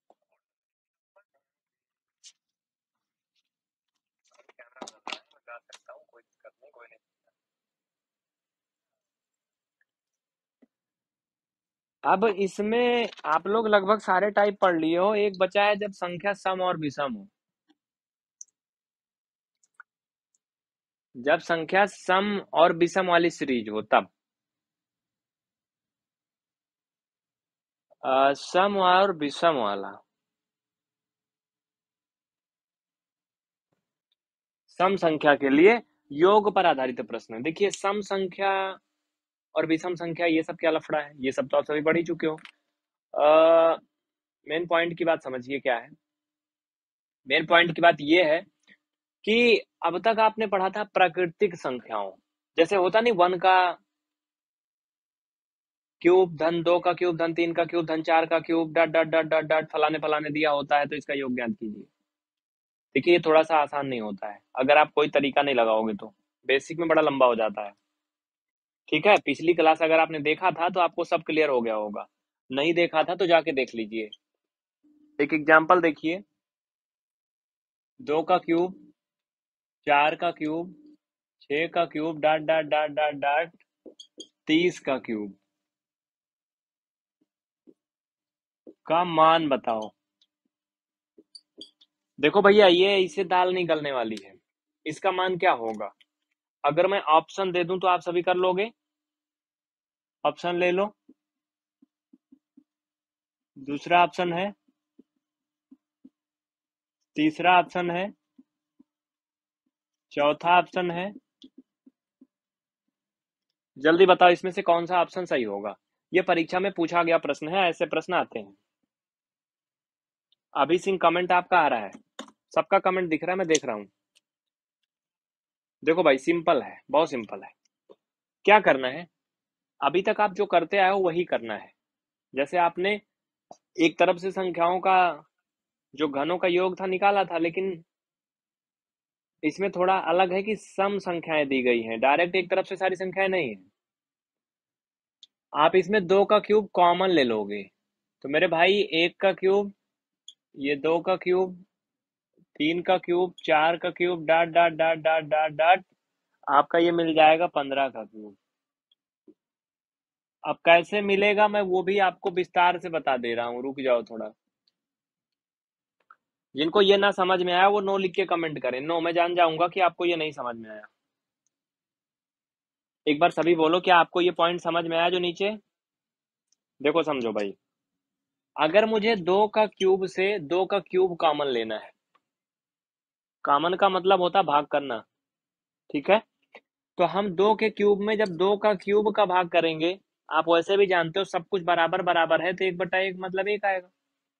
अब इसमें आप लोग लगभग सारे टाइप पढ़ लिए हो, एक बचा है जब संख्या सम और विषम हो। जब संख्या सम और विषम वाली सीरीज हो तब। अ, सम और विषम वाला, सम संख्या के लिए योग पर आधारित प्रश्न है। देखिए सम संख्या और विषम संख्या, ये सब क्या लफड़ा है, ये सब तो आप सभी पढ़ ही चुके हो। मेन पॉइंट की बात समझिए क्या है। मेन पॉइंट की बात ये है कि अब तक आपने पढ़ा था प्राकृतिक संख्याओं, जैसे होता नहीं वन का क्यूब धन दो का क्यूब धन तीन का क्यूब धन चार का cube dot dot dot dot dot फलाने फलाने दिया होता है, तो इसका योग ज्ञात कीजिए। देखिए ये थोड़ा सा आसान नहीं होता है अगर आप कोई तरीका नहीं लगाओगे तो, बेसिक में बड़ा लंबा हो जाता है। ठीक है, पिछली क्लास अगर आपने देखा था तो आपको सब क्लियर हो गया होगा, नहीं देखा था तो जाके देख लीजिए। एक एग्जाम्पल देखिए, दो का क्यूब, चार का क्यूब, छह का cube dot dot dot dot dot तीस का क्यूब का मान बताओ। देखो भैया ये इससे दाल नहीं गलने वाली है, इसका मान क्या होगा। अगर मैं ऑप्शन दे दूं तो आप सभी कर लोगे, ऑप्शन ले लो। दूसरा ऑप्शन है, तीसरा ऑप्शन है, चौथा ऑप्शन है। जल्दी बताओ इसमें से कौन सा ऑप्शन सही होगा। ये परीक्षा में पूछा गया प्रश्न है, ऐसे प्रश्न आते हैं। अभी सिंह कमेंट आपका आ रहा है, सबका कमेंट दिख रहा है, मैं देख रहा हूं। देखो भाई सिंपल है, बहुत सिंपल है। क्या करना है, अभी तक आप जो करते आए हो वही करना है। जैसे आपने एक तरफ से संख्याओं का जो घनों का योग था निकाला था, लेकिन इसमें थोड़ा अलग है कि सम संख्याएं दी गई हैं, डायरेक्ट एक तरफ से सारी संख्याएं नहीं है। आप इसमें दो का क्यूब कॉमन ले लोगे, तो मेरे भाई एक का क्यूब, ये दो का क्यूब, तीन का क्यूब, चार का cube dot dot dot dot dot dot आपका ये मिल जाएगा पंद्रह का क्यूब। अब कैसे मिलेगा मैं वो भी आपको विस्तार से बता दे रहा हूँ, रुक जाओ थोड़ा। जिनको ये ना समझ में आया वो नो लिख के कमेंट करें, नो, मैं जान जाऊंगा कि आपको ये नहीं समझ में आया। एक बार सभी बोलो क्या आपको ये पॉइंट समझ में आया जो नीचे। देखो समझो भाई, अगर मुझे दो का क्यूब से दो का क्यूब कॉमन लेना है, कॉमन का मतलब होता है भाग करना, ठीक है। तो हम दो के क्यूब में जब दो का क्यूब का भाग करेंगे, आप वैसे भी जानते हो सब कुछ बराबर बराबर है, तो एक बटा एक मतलब एक आएगा।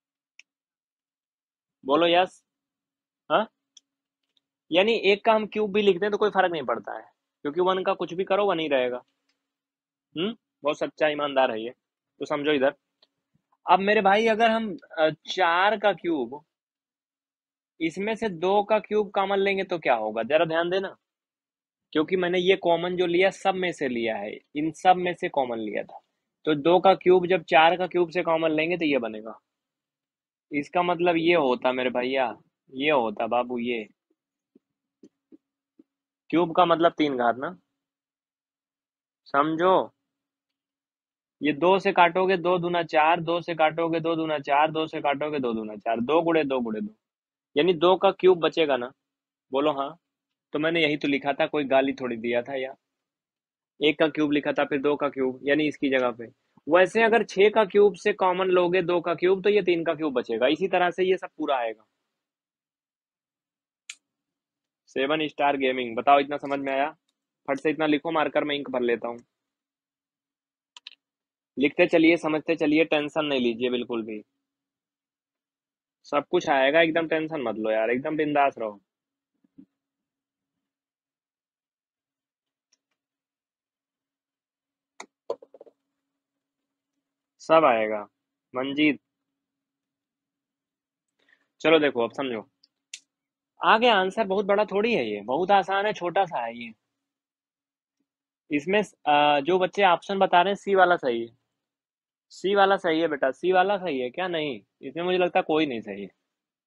बोलो यस। हाँ, यानी एक का हम क्यूब भी लिखते हैं तो कोई फर्क नहीं पड़ता है, क्योंकि वन का कुछ भी करो वन ही रहेगा। हम्म, बहुत सच्चा ईमानदार है ये, तो समझो इधर। अब मेरे भाई अगर हम अ, चार का क्यूब, इसमें से दो का क्यूब कॉमन लेंगे तो क्या होगा, जरा ध्यान देना। क्योंकि मैंने ये कॉमन जो लिया सब में से लिया है, इन सब में से कॉमन लिया था। तो दो का क्यूब जब चार का क्यूब से कॉमन लेंगे तो ये बनेगा। इसका मतलब ये होता मेरे भैया, ये होता बाबू, ये क्यूब का मतलब तीन घात ना, समझो। ये दो से काटोगे दो दूना चार, दो से काटोगे दो दूना चार, दो से काटोगे दो दूना चार, दो गुड़े दो गुड़े दो, यानी दो का क्यूब बचेगा ना। बोलो हाँ। तो मैंने यही तो लिखा था, कोई गाली थोड़ी दिया था यार। एक का क्यूब लिखा था, फिर दो का क्यूब, यानी इसकी जगह पे। वैसे अगर छह का क्यूब से कॉमन लोगे दो का क्यूब, तो ये तीन का क्यूब बचेगा। इसी तरह से ये सब पूरा आएगा। सेवन स्टार गेमिंग, बताओ इतना समझ में आया? फट से इतना लिखो, मार्कर में इंक भर लेता हूँ। लिखते चलिए, समझते चलिए, टेंशन नहीं लीजिए बिल्कुल भी। सब कुछ आएगा, एकदम टेंशन मत लो यार, एकदम बिंदास रहो। सब आएगा मंजीत। चलो देखो अब समझो। आगे आंसर बहुत बड़ा थोड़ी है, ये बहुत आसान है, छोटा सा है ये। इसमें अ, जो बच्चे ऑप्शन बता रहे हैं सी वाला सही है। सी वाला सही है बेटा, सी वाला सही है क्या? नहीं, इसमें मुझे लगता है कोई नहीं सही है।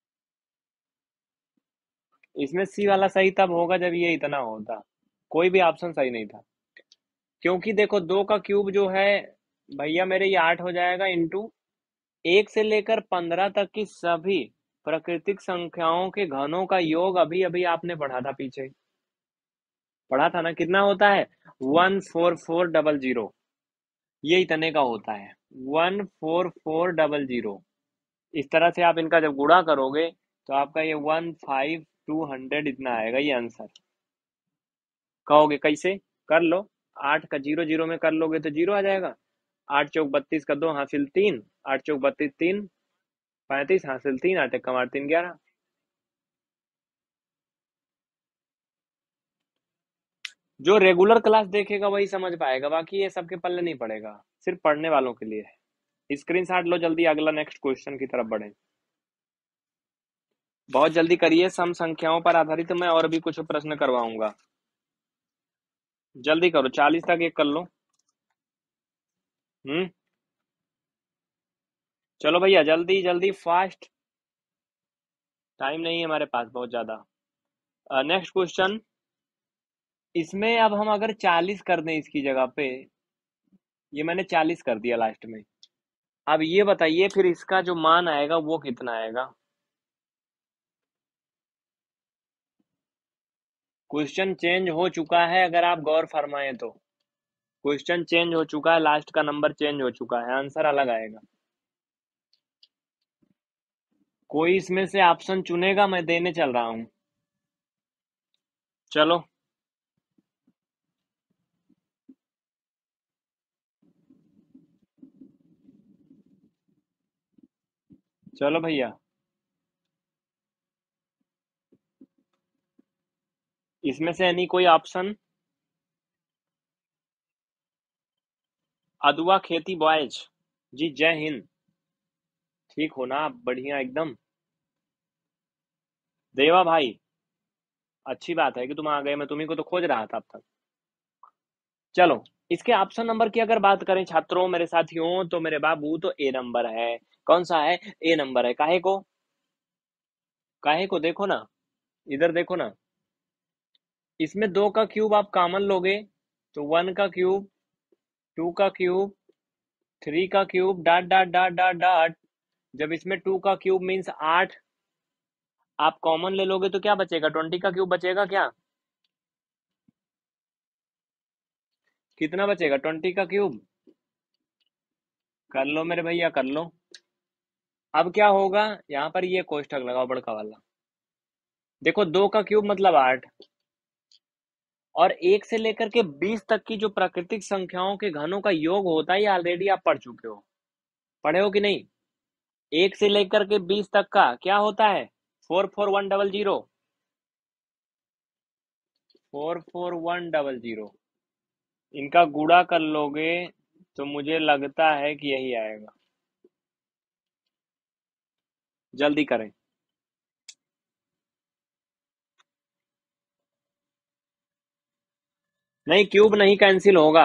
इसमें सी वाला सही तब होगा जब ये इतना होता। कोई भी ऑप्शन सही नहीं था। क्योंकि देखो दो का क्यूब जो है भैया मेरे, ये आठ हो जाएगा, इंटू एक से लेकर पंद्रह तक की सभी प्राकृतिक संख्याओं के घनों का योग। अभी अभी आपने पढ़ा था, पीछे पढ़ा था ना, कितना होता है? One four four double zero. ये इतने का होता है, one four four double zero. इस तरह से आप इनका जब गुणा करोगे तो आपका ये वन फाइव टू हंड्रेड इतना आएगा ये आंसर। कहोगे कैसे? कर लो। आठ का जीरो जीरो में कर लोगे तो जीरो आ जाएगा। आठ चौक बत्तीस का दो हासिल तीन, आठ चौक बत्तीस, तीन पैंतीस हासिल तीन, आठ एक कमार तीन ग्यारह। जो रेगुलर क्लास देखेगा वही समझ पाएगा, बाकी ये सबके पल्ले नहीं पड़ेगा, सिर्फ पढ़ने वालों के लिए है। स्क्रीनशॉट लो जल्दी, अगला नेक्स्ट क्वेश्चन की तरफ बढ़े। बहुत जल्दी करिए, सम संख्याओं पर आधारित तो मैं और भी कुछ प्रश्न करवाऊंगा। जल्दी करो, चालीस तक एक कर लो। हम्म चलो भैया, जल्दी जल्दी फास्ट। टाइम नहीं है हमारे पास बहुत ज्यादा। Next question. इसमें अब हम अगर चालीस कर दें इसकी जगह पे, ये मैंने चालीस कर दिया लास्ट में। अब ये बताइए फिर इसका जो मान आएगा वो कितना आएगा? क्वेश्चन चेंज हो चुका है, अगर आप गौर फरमाएं तो। क्वेश्चन चेंज हो चुका है, लास्ट का नंबर चेंज हो चुका है, आंसर अलग आएगा। कोई इसमें से ऑप्शन चुनेगा, मैं देने चल रहा हूं। चलो। चलो भैया, इसमें से यानी कोई ऑप्शन? अदुआ खेती बॉयज जी, जय हिंद। ठीक हो ना आप? बढ़िया एकदम। देवा भाई, अच्छी बात है कि तुम आ गए, मैं तुम्ही को तो खोज रहा था अब तक। चलो, इसके ऑप्शन नंबर की अगर बात करें छात्रों, मेरे साथियों, तो मेरे बाबू तो ए नंबर है। कौन सा है? ए नंबर है। काहे को? काहे को देखो ना, इधर देखो ना। इसमें दो का क्यूब आप कॉमन लोगे तो वन का क्यूब, टू का क्यूब, थ्री का cube, dot dot dot dot dot. जब इसमें टू का क्यूब मीन्स आठ, आप कॉमन ले लोगे तो क्या बचेगा? ट्वेंटी का क्यूब बचेगा क्या? कितना बचेगा? ट्वेंटी का क्यूब। कर लो मेरे भैया, कर लो। अब क्या होगा, यहाँ पर ये कोष्ठक लगाओ बड़का वाला। देखो दो का क्यूब मतलब आठ, और एक से लेकर के बीस तक की जो प्राकृतिक संख्याओं के घनों का योग होता है, ये ऑलरेडी आप पढ़ चुके हो। पढ़े हो कि नहीं? एक से लेकर के बीस तक का क्या होता है? Four four one double zero. Four four one double zero. इनका गुणा कर लोगे तो मुझे लगता है कि यही आएगा। जल्दी करें। नहीं, क्यूब नहीं कैंसिल होगा।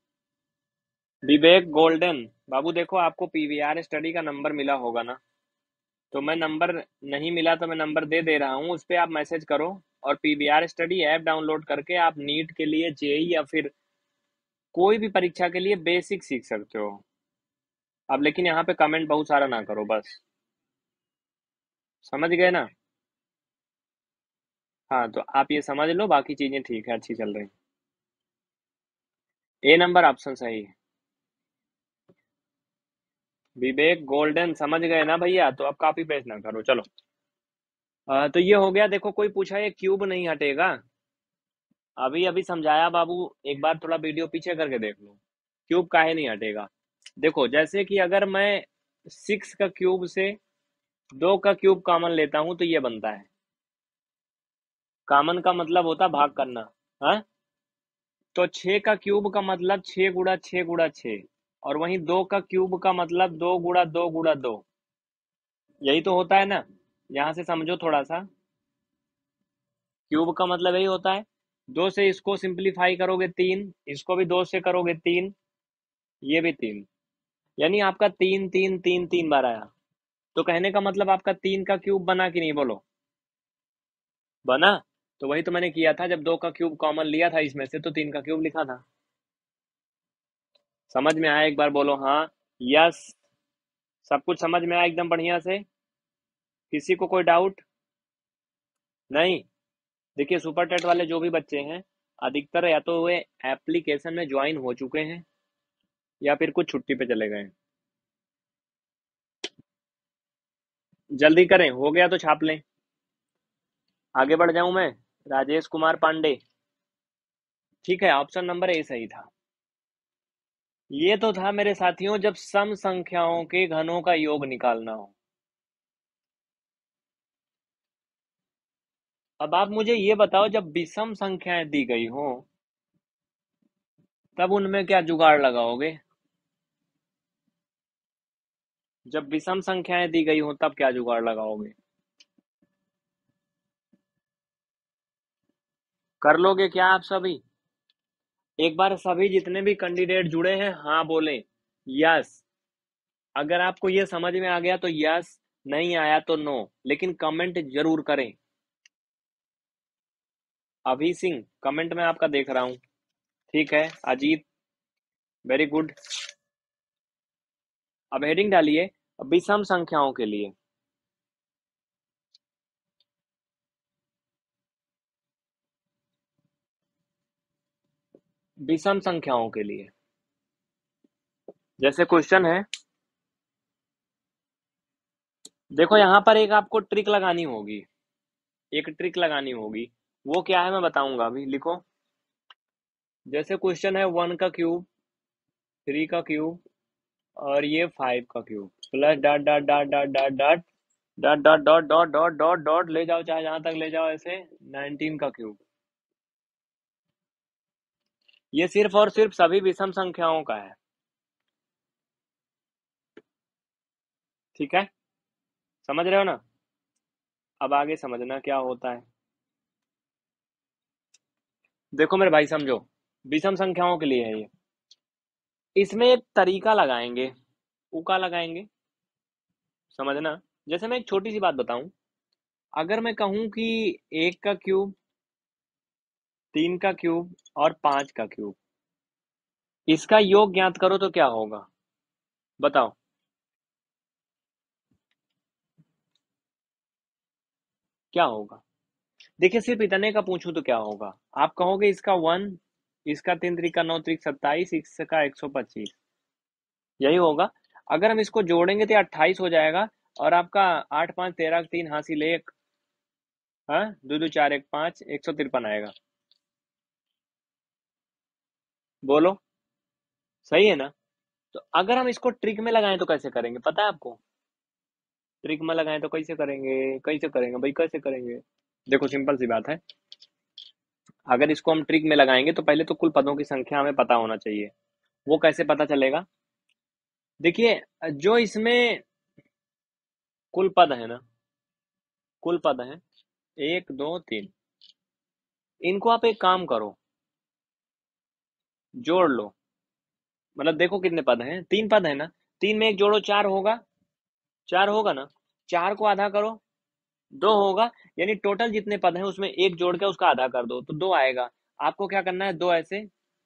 विवेक गोल्डन। बाबू देखो, आपको पीवीआर स्टडी का नंबर मिला होगा ना? तो मैं नंबर नहीं मिला तो मैं नंबर दे दे रहा हूँ, उस पर आप मैसेज करो। और पीवीआर स्टडी ऐप डाउनलोड करके आप नीट के लिए, जेई या फिर कोई भी परीक्षा के लिए बेसिक सीख सकते हो। अब लेकिन यहाँ पे कमेंट बहुत सारा ना करो बस। समझ गए ना? हाँ, तो आप ये समझ लो, बाकी चीजें ठीक है, अच्छी चल रही। ए नंबर ऑप्शन सही है। विवेक गोल्डन समझ गए ना भैया? तो अब कॉपी पेस्ट ना करो, चलो। आ, तो ये हो गया। देखो, कोई पूछा ये क्यूब नहीं हटेगा। अभी अभी समझाया बाबू। एक बार थोड़ा वीडियो पीछे करके देख लो। क्यूब काहे नहीं हटेगा? देखो, जैसे कि अगर मैं सिक्स का क्यूब से दो का क्यूब कॉमन लेता हूं तो ये बनता है। कॉमन का मतलब होता भाग करना। हाँ, तो छह का क्यूब का मतलब छह गुड़ा छह गुड़ा छह। और वहीं दो का क्यूब का मतलब दो गुड़ा दो गुड़ा दो। यही तो होता है ना? यहां से समझो थोड़ा सा। क्यूब का मतलब यही होता है। दो से इसको सिंप्लीफाई करोगे तीन, इसको भी दो से करोगे तीन, ये भी तीन। यानी आपका तीन तीन तीन तीन बार आया। तो कहने का मतलब आपका तीन का क्यूब बना कि नहीं, बोलो? बना। तो वही तो मैंने किया था, जब दो का क्यूब कॉमन लिया था इसमें से तो तीन का क्यूब लिखा था। समझ में आया? एक बार बोलो हाँ। यस। सब कुछ समझ में आया एकदम बढ़िया से? किसी को कोई डाउट? नहीं। देखिए, सुपर टेट वाले जो भी बच्चे हैं, अधिकतर या तो वे एप्लीकेशन में ज्वाइन हो चुके हैं या फिर कुछ छुट्टी पे चले गए हैं। जल्दी करें, हो गया तो छाप लें। आगे बढ़ जाऊं मैं? राजेश कुमार पांडे। ठीक है, ऑप्शन नंबर ए सही था। ये तो था मेरे साथियों, जब सम संख्याओं के घनों का योग निकालना हो। अब आप मुझे ये बताओ, जब विषम संख्याएं दी गई हो तब उनमें क्या जुगाड़ लगाओगे? जब विषम संख्याएं दी गई हो तब क्या जुगाड़ लगाओगे? कर लोगे क्या आप सभी? एक बार सभी जितने भी कैंडिडेट जुड़े हैं हाँ बोलें। यस। अगर आपको ये समझ में आ गया तो यस, नहीं आया तो नो, लेकिन कमेंट जरूर करें। अभी सिंह कमेंट में आपका देख रहा हूं। ठीक है, अजीत, वेरी गुड। अब हेडिंग डालिए, विषम संख्याओं के लिए। विषम संख्याओं के लिए जैसे क्वेश्चन है। देखो, यहां पर एक आपको ट्रिक लगानी होगी। एक ट्रिक लगानी होगी। वो क्या है मैं बताऊंगा, अभी लिखो। जैसे क्वेश्चन है वन का क्यूब, थ्री का क्यूब, और ये फाइव का cube, plus dot dot dot dot dot dot dot dot dot dot dot dot dot ले जाओ, चाहे जहां तक ले जाओ, ऐसे नाइनटीन का क्यूब। ये सिर्फ और सिर्फ सभी विषम संख्याओं का है। ठीक है, समझ रहे हो ना? अब आगे समझना क्या होता है। देखो मेरे भाई, समझो। विषम संख्याओं के लिए है ये। इसमें एक तरीका लगाएंगे। उका लगाएंगे। समझना। जैसे मैं एक छोटी सी बात बताऊं। अगर मैं कहूं कि एक का क्यूब, तीन का क्यूब और पांच का क्यूब, इसका योग ज्ञात करो तो क्या होगा? बताओ। क्या होगा? देखिए, सिर्फ इतने का पूछूं तो क्या होगा? आप कहोगे इसका वन, इसका तीन त्रिका नौ त्रिक सत्ताईस, इसका एक सौ पच्चीस। यही होगा। अगर हम इसको जोड़ेंगे तो अट्ठाईस हो जाएगा। और आपका आठ पांच तेरह, तीन हासिल एक, हाँ, दो दो चार एक पांच, एक सौ तिरपन आएगा। बोलो, सही है ना? तो अगर हम इसको ट्रिक में लगाएं तो कैसे करेंगे, पता है आपको? ट्रिक में लगाएं तो कैसे करेंगे? कैसे करेंगे भाई, कैसे करेंगे? देखो, सिंपल सी बात है। अगर इसको हम ट्रिक में लगाएंगे तो पहले तो कुल पदों की संख्या हमें पता होना चाहिए। वो कैसे पता चलेगा? देखिए, जो इसमें कुल पद है ना, कुल पद है एक दो तीन, इनको आप एक काम करो, जोड़ लो। मतलब देखो कितने पद हैं, तीन पद है ना, तीन में एक जोड़ो चार होगा, चार होगा ना, चार को आधा करो, दो होगा। यानी टोटल जितने पद हैं उसमें एक जोड़ के उसका आधा कर दो तो दो आएगा। आपको क्या करना है, दो ऐसे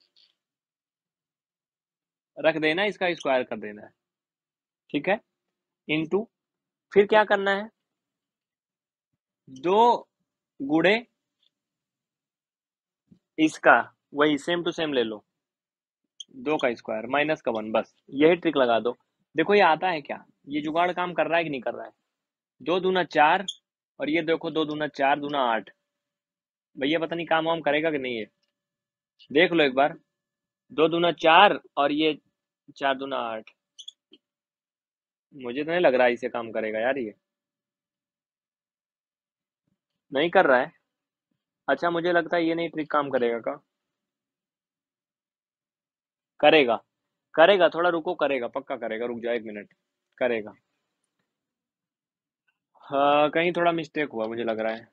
रख देना, इसका स्क्वायर कर देना है, ठीक है, इनटू, फिर क्या करना है, दो गुड़े इसका, वही सेम टू सेम ले लो, दो का स्क्वायर माइनस का वन, बस यही ट्रिक लगा दो। देखो ये आता है क्या, ये जुगाड़ काम कर रहा है कि नहीं कर रहा है? दो दूना चार, और ये देखो दो दूना चार दूना आठ। भैया पता नहीं काम वाम करेगा कि नहीं है, देख लो एक बार। दो दूना चार और ये चार दूना आठ। मुझे तो नहीं लग रहा है इसे काम करेगा यार, ये नहीं कर रहा है। अच्छा मुझे लगता है ये नहीं ट्रिक काम करेगा का, करेगा, करेगा, थोड़ा रुको, करेगा, पक्का करेगा, रुक जाओ एक मिनट, करेगा। हाँ कहीं थोड़ा मिस्टेक हुआ मुझे लग रहा है।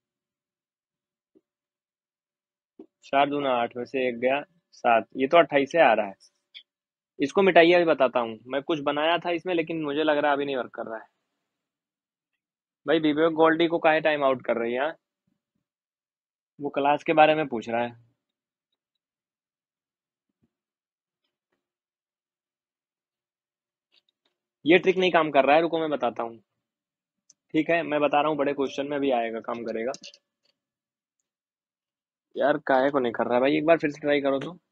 चार दूना आठ में से एक गया सात, ये तो अट्ठाईस से आ रहा है। इसको मिटाइए, अभी बताता हूँ। मैं कुछ बनाया था इसमें लेकिन मुझे लग रहा है अभी नहीं वर्क कर रहा है। भाई विवेक गोल्डी को काहे टाइम आउट कर रही है हाँ? वो क्लास के बारे में पूछ रहा है। ये ट्रिक नहीं काम कर रहा है, रुको मैं बताता हूँ। ठीक है मैं बता रहा हूँ, बड़े क्वेश्चन में भी आएगा, काम करेगा। यार काहे को नहीं कर रहा है भाई, एक बार फिर से ट्राई करो तो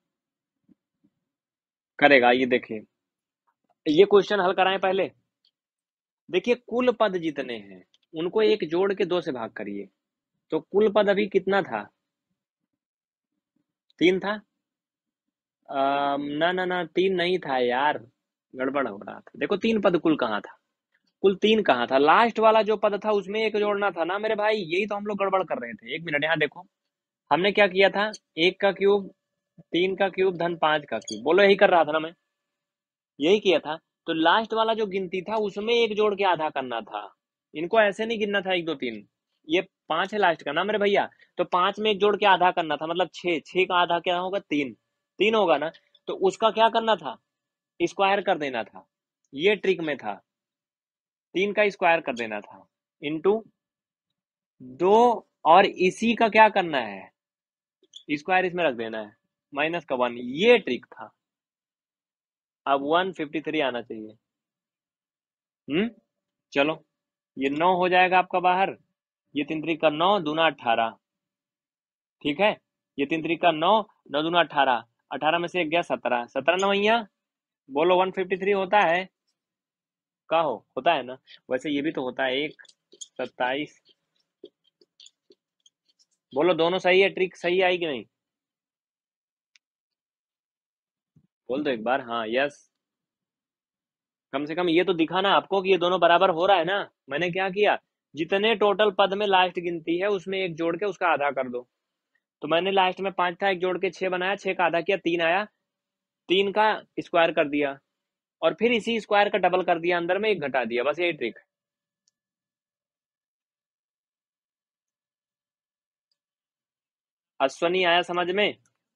करेगा। ये देखिए, ये क्वेश्चन हल कराएं पहले। देखिए कुल पद जितने हैं उनको एक जोड़ के दो से भाग करिए, तो कुल पद अभी कितना था, तीन था। अम, ना ना ना, तीन नहीं था यार, गड़बड़ हो रहा था। देखो तीन पद कुल कहाँ था, कुल तीन कहाँ था, लास्ट वाला जो पद था उसमें एक जोड़ना था ना मेरे भाई, यही तो हम लोग गड़बड़ कर रहे थे। एक मिनट यहाँ देखो, हमने क्या किया था, एक का क्यूब, तीन का क्यूब धन पांच का क्यूब, बोलो यही कर रहा था ना मैं, यही किया था। तो लास्ट वाला जो गिनती था उसमें एक जोड़ के आधा करना था, इनको ऐसे नहीं गिनना था एक दो तीन। ये पांच है लास्ट का ना मेरे भैया, तो पांच में एक जोड़ के आधा करना था, मतलब छह, छह का आधा क्या होगा, तीन, तीन होगा ना। तो उसका क्या करना था, स्क्वायर कर देना था, ये ट्रिक में था, तीन का स्क्वायर कर देना था, इंटू दो, और इसी का क्या करना है, स्क्वायर इसमें रख देना है, माइनस का वन, ये ट्रिक था। अब वन फिफ्टी थ्री आना चाहिए। हम्म, चलो, ये नौ हो जाएगा आपका बाहर, ये तीन तरीक का नौ, दूना अठारह, ठीक है, ये तीन तरीक का नौ, नौ दूना अठारह, अठारह में से एक गया सत्रह, सत्रह नवैया, बोलो वन फिफ्टी थ्री होता है, का हो होता है ना। वैसे ये भी तो होता है, एक सत्ताईस, बोलो दोनों सही है, ट्रिक सही आई कि नहीं, बोल दो एक बार हाँ यस। कम से कम ये तो दिखा ना आपको कि ये दोनों बराबर हो रहा है ना। मैंने क्या किया, जितने टोटल पद में लास्ट गिनती है उसमें एक जोड़ के उसका आधा कर दो। तो मैंने लास्ट में पांच था, एक जोड़ के छह बनाया, छह का आधा किया, तीन आया, तीन का स्क्वायर कर दिया, और फिर इसी स्क्वायर का डबल कर दिया, अंदर में एक घटा दिया, बस यही ट्रिक है। अश्वनी आया समझ में?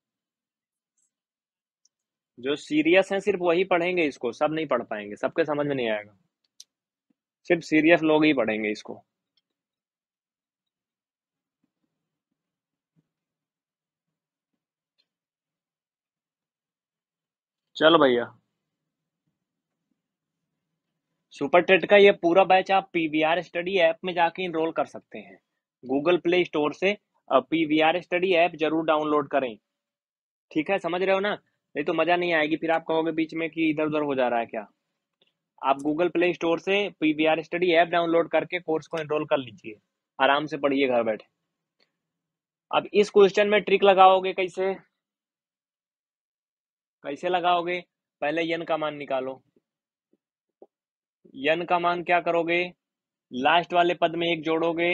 जो सीरियस हैं सिर्फ वही पढ़ेंगे इसको, सब नहीं पढ़ पाएंगे, सबके समझ में नहीं आएगा, सिर्फ सीरियस लोग ही पढ़ेंगे इसको। चलो भैया, सुपर टेट का ये पूरा बैच आप पीवीआर स्टडी ऐप में जाके इनरोल कर सकते हैं, गूगल प्ले स्टोर से पीवीआर स्टडी ऐप जरूर डाउनलोड करें। ठीक है, समझ रहे हो ना, नहीं तो मजा नहीं आएगी, फिर आप कहोगे बीच में कि इधर उधर हो जा रहा है क्या। आप गूगल प्ले स्टोर से पीवीआर स्टडी ऐप डाउनलोड करके कोर्स को एनरोल कर लीजिए, आराम से पढ़िए घर बैठे। अब इस क्वेश्चन में ट्रिक लगाओगे कैसे, कैसे लगाओगे, पहले यन का मान निकालो। यन का मान क्या करोगे, लास्ट वाले पद में एक जोड़ोगे,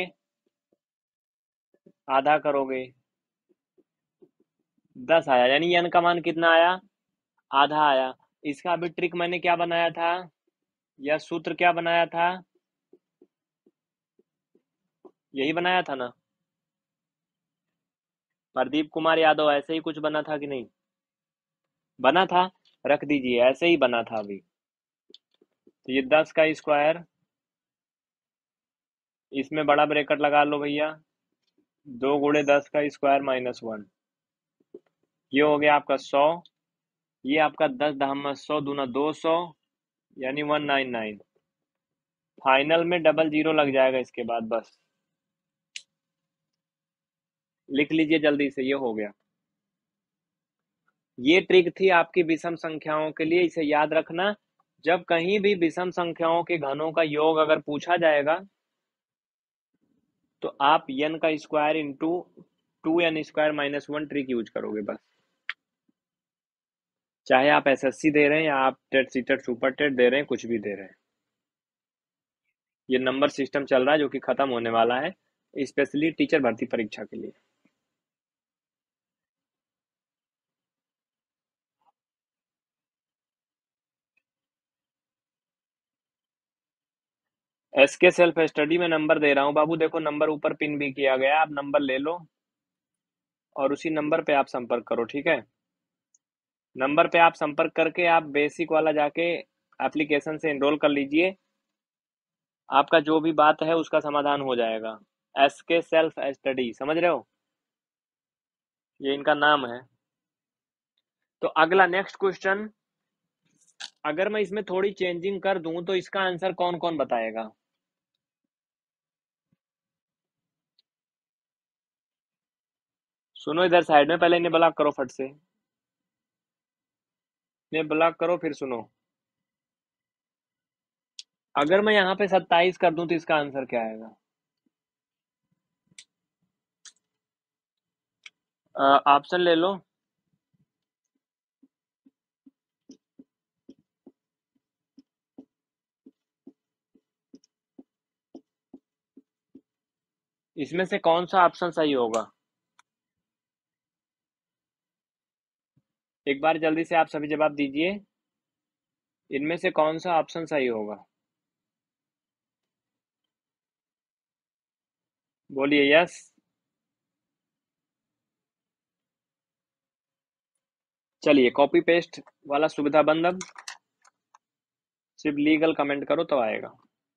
आधा करोगे, दस आया, यानी यन का मान कितना आया, आधा आया। इसका अभी ट्रिक मैंने क्या बनाया था, या सूत्र क्या बनाया था, यही बनाया था ना, प्रदीप कुमार यादव, ऐसे ही कुछ बना था कि नहीं बना था? रख दीजिए, ऐसे ही बना था अभी। तो ये दस का स्क्वायर, इसमें बड़ा ब्रेकेट लगा लो भैया, दो गुणे दस का स्क्वायर माइनस वन, ये हो गया आपका सौ। ये आपका दस दहम सौ दूना दो सौ, यानी वन नाइन नाइन। फाइनल में डबल जीरो लग जाएगा इसके बाद, बस लिख लीजिए जल्दी से, ये हो गया। ये ट्रिक थी आपकी विषम संख्याओं के लिए, इसे याद रखना। जब कहीं भी विषम संख्याओं के घनों का योग अगर पूछा जाएगा, तो आप n का square into two n square minus one trick use करोगे बस। चाहे आप एसएससी दे रहे हैं, या आप टेट सीटेट सुपर टेट दे रहे हैं, कुछ भी दे रहे हैं, ये नंबर सिस्टम चल रहा है जो कि खत्म होने वाला है, स्पेशली टीचर भर्ती परीक्षा के लिए। एस के सेल्फ स्टडी में नंबर दे रहा हूँ बाबू, देखो नंबर ऊपर पिन भी किया गया है, आप नंबर ले लो और उसी नंबर पे आप संपर्क करो, ठीक है। नंबर पे आप संपर्क करके आप बेसिक वाला जाके एप्लीकेशन से एनरोल कर लीजिए, आपका जो भी बात है उसका समाधान हो जाएगा। एस के सेल्फ स्टडी, समझ रहे हो, ये इनका नाम है। तो अगला नेक्स्ट क्वेश्चन, अगर मैं इसमें थोड़ी चेंजिंग कर दूं तो इसका आंसर कौन कौन बताएगा? सुनो इधर साइड में, पहले इन्हें ब्लॉक करो फट से, इन्हें ब्लॉक करो फिर सुनो। अगर मैं यहाँ पे सत्ताईस कर दूं तो इसका आंसर क्या आएगा? ऑप्शन ले लो। इसमें से कौन सा ऑप्शन सही होगा? एक बार जल्दी से आप सभी जवाब दीजिए, इनमें से कौन सा ऑप्शन सही होगा? बोलिए यस। चलिए कॉपी पेस्ट वाला सुविधा बंद, अब सिर्फ लीगल कमेंट करो तो आएगा।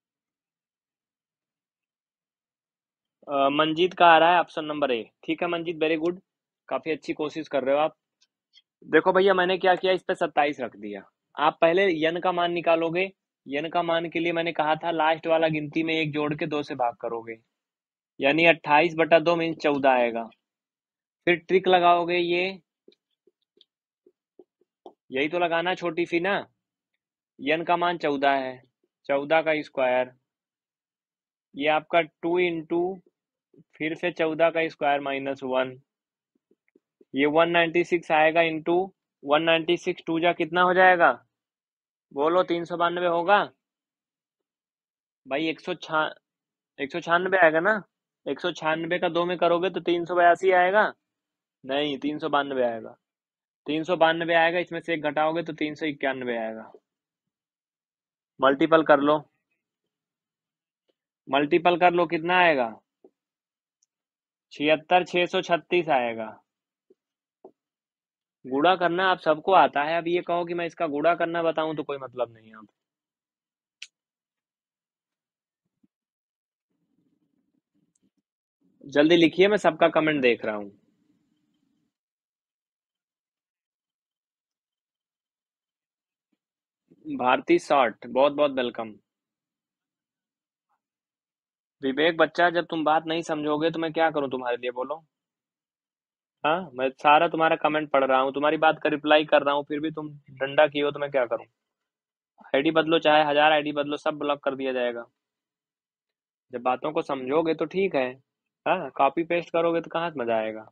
अ, मंजीत का आ रहा है ऑप्शन नंबर ए, ठीक है मंजीत, वेरी गुड, काफी अच्छी कोशिश कर रहे हो आप। देखो भैया मैंने क्या किया, इस पे सत्ताईस रख दिया। आप पहले यन का मान निकालोगे, यन का मान के लिए मैंने कहा था लास्ट वाला गिनती में एक जोड़ के दो से भाग करोगे, यानी अट्ठाईस बटा दो मीन चौदह आएगा। फिर ट्रिक लगाओगे, ये यही तो लगाना छोटी सी ना, यन का मान चौदह है, चौदह का स्क्वायर, ये आपका टू इंटू फिर से चौदह का स्क्वायर माइनस वन, ये वन नाइन्टी सिक्स आएगा इंटू वन नाइन्टी सिक्स, टू जा कितना हो जाएगा, बोलो तीन सौ बानवे होगा भाई, एक सौ छा एक सौ छियानवे आएगा ना, एक सौ छियानवे का दो में करोगे तो तीन सौ बयासी आएगा, नहीं तीन सौ बानवे आएगा, तीन सौ बानवे आएगा, इसमें से एक घटाओगे तो तीन सौ इक्यानवे आएगा। मल्टीपल कर लो, मल्टीपल कर लो, कितना आएगा, छिहत्तर छह सौ छत्तीस आएगा। गुणा करना आप सबको आता है, अब ये कहो कि मैं इसका गुणा करना बताऊं तो कोई मतलब नहीं है। अब जल्दी लिखिए, मैं सबका कमेंट देख रहा हूँ। भारती शॉर्ट, बहुत बहुत वेलकम। विवेक बच्चा, जब तुम बात नहीं समझोगे तो मैं क्या करूं तुम्हारे लिए, बोलो। हाँ, मैं सारा तुम्हारा कमेंट पढ़ रहा हूँ, तुम्हारी बात का रिप्लाई कर रहा हूँ, फिर भी तुम डंडा की हो तो मैं क्या करूँ? आईडी बदलो, चाहे हजार आईडी बदलो, सब ब्लॉक कर दिया जाएगा। जब बातों को समझोगे तो ठीक है, हाँ कॉपी पेस्ट करोगे तो कहाँ से मजा आएगा।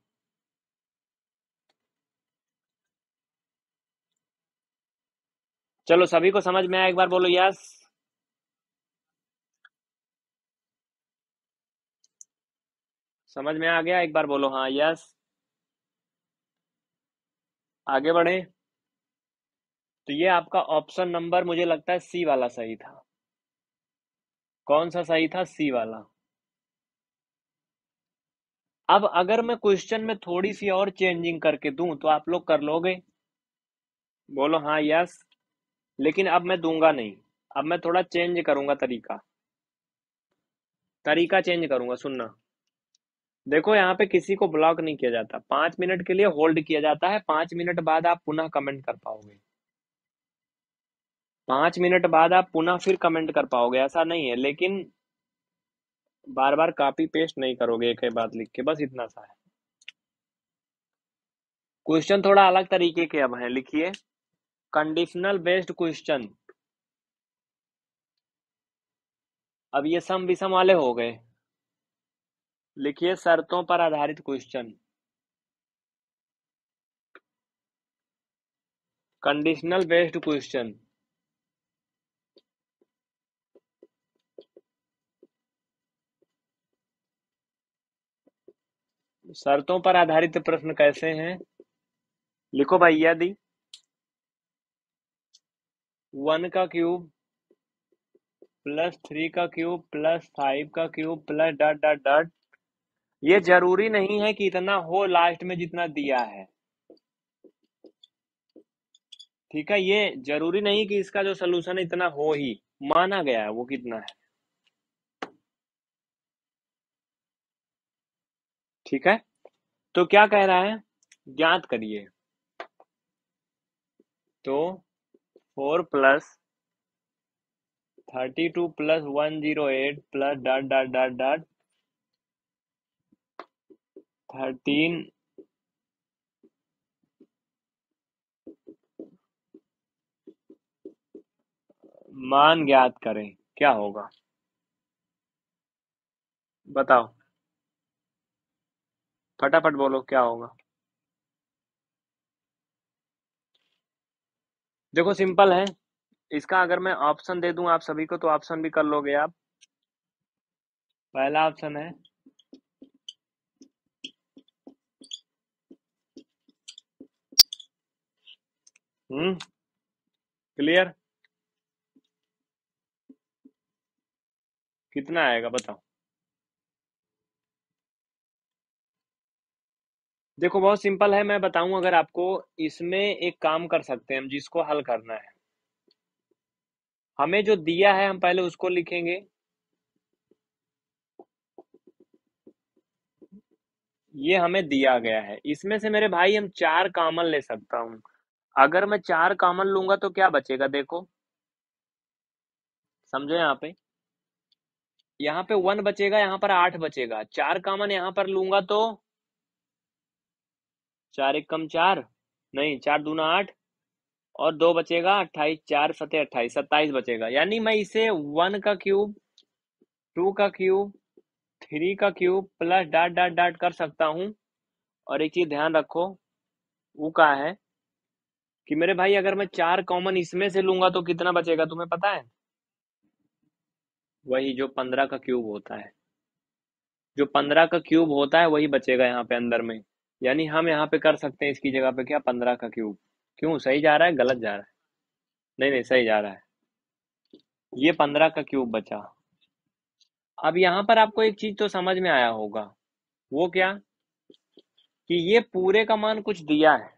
चलो सभी को समझ में आया, एक बार बोलो यस। समझ में आ गया, एक बार बोलो हाँ यस। आगे बढ़े। तो ये आपका ऑप्शन नंबर मुझे लगता है सी वाला सही था। कौन सा सही था? सी वाला। अब अगर मैं क्वेश्चन में थोड़ी सी और चेंजिंग करके दूं तो आप लोग कर लोगे? बोलो हाँ यस। लेकिन अब मैं दूंगा नहीं। अब मैं थोड़ा चेंज करूंगा तरीका। तरीका चेंज करूंगा, सुनना। देखो यहाँ पे किसी को ब्लॉक नहीं किया जाता, पांच मिनट के लिए होल्ड किया जाता है, पांच मिनट बाद आप पुनः कमेंट कर पाओगे। पांच मिनट बाद आप पुनः फिर कमेंट कर पाओगे, ऐसा नहीं है। लेकिन बार बार कॉपी पेस्ट नहीं करोगे एक ही बात लिख के, बस इतना सा है। क्वेश्चन थोड़ा अलग तरीके के अब हैं, लिखिए। Conditional based question. अब ये सम विषम वाले हो गए। लिखिए शर्तों पर आधारित क्वेश्चन। Conditional based question. शर्तों पर आधारित प्रश्न कैसे हैं? लिखो भाई। यदि वन का क्यूब प्लस थ्री का क्यूब प्लस फाइव का cube plus dot dot dot, ये जरूरी नहीं है कि इतना हो लास्ट में जितना दिया है। ठीक है, ये जरूरी नहीं कि इसका जो सोल्यूशन है इतना हो ही, माना गया है वो कितना है। ठीक है, तो क्या कह रहा है, ज्ञात करिए। तो four plus thirty two plus one zero eight plus dot dot dot dot thirteen मान ज्ञात करें, क्या होगा बताओ? फटाफट बोलो क्या होगा। देखो सिंपल है। इसका अगर मैं ऑप्शन दे दूं आप सभी को तो ऑप्शन भी कर लोगे आप। पहला ऑप्शन है हम्म क्लियर। कितना आएगा बताओ? देखो बहुत सिंपल है, मैं बताऊं अगर आपको। इसमें एक काम कर सकते हैं हम, जिसको हल करना है। हमें जो दिया है हम पहले उसको लिखेंगे। ये हमें दिया गया है, इसमें से मेरे भाई हम चार कॉमन ले सकता हूँ। अगर मैं चार कॉमन लूंगा तो क्या बचेगा देखो, समझो यहाँ पे। यहाँ पे वन बचेगा, यहाँ पर आठ बचेगा। चार कॉमन यहाँ पर लूंगा तो चार एक कम चार, नहीं चार दूना आठ, और दो बचेगा अट्ठाईस, चार सते अट्ठाईस, सत्ताईस बचेगा। यानी मैं इसे वन का क्यूब, टू का क्यूब, थ्री का cube plus dot dot dot कर सकता हूँ। और एक चीज ध्यान रखो, वो का है कि मेरे भाई अगर मैं चार कॉमन इसमें से लूंगा तो कितना बचेगा तुम्हें पता है? वही जो पंद्रह का क्यूब होता है। जो पंद्रह का क्यूब होता है वही बचेगा यहाँ पे अंदर में। यानी हम यहाँ पे कर सकते हैं इसकी जगह पे क्या, पंद्रह का क्यूब। क्यों, सही जा रहा है गलत जा रहा है? नहीं नहीं, सही जा रहा है। ये पंद्रह का क्यूब बचा। अब यहाँ पर आपको एक चीज तो समझ में आया होगा। वो क्या? कि ये पूरे का मान कुछ दिया है।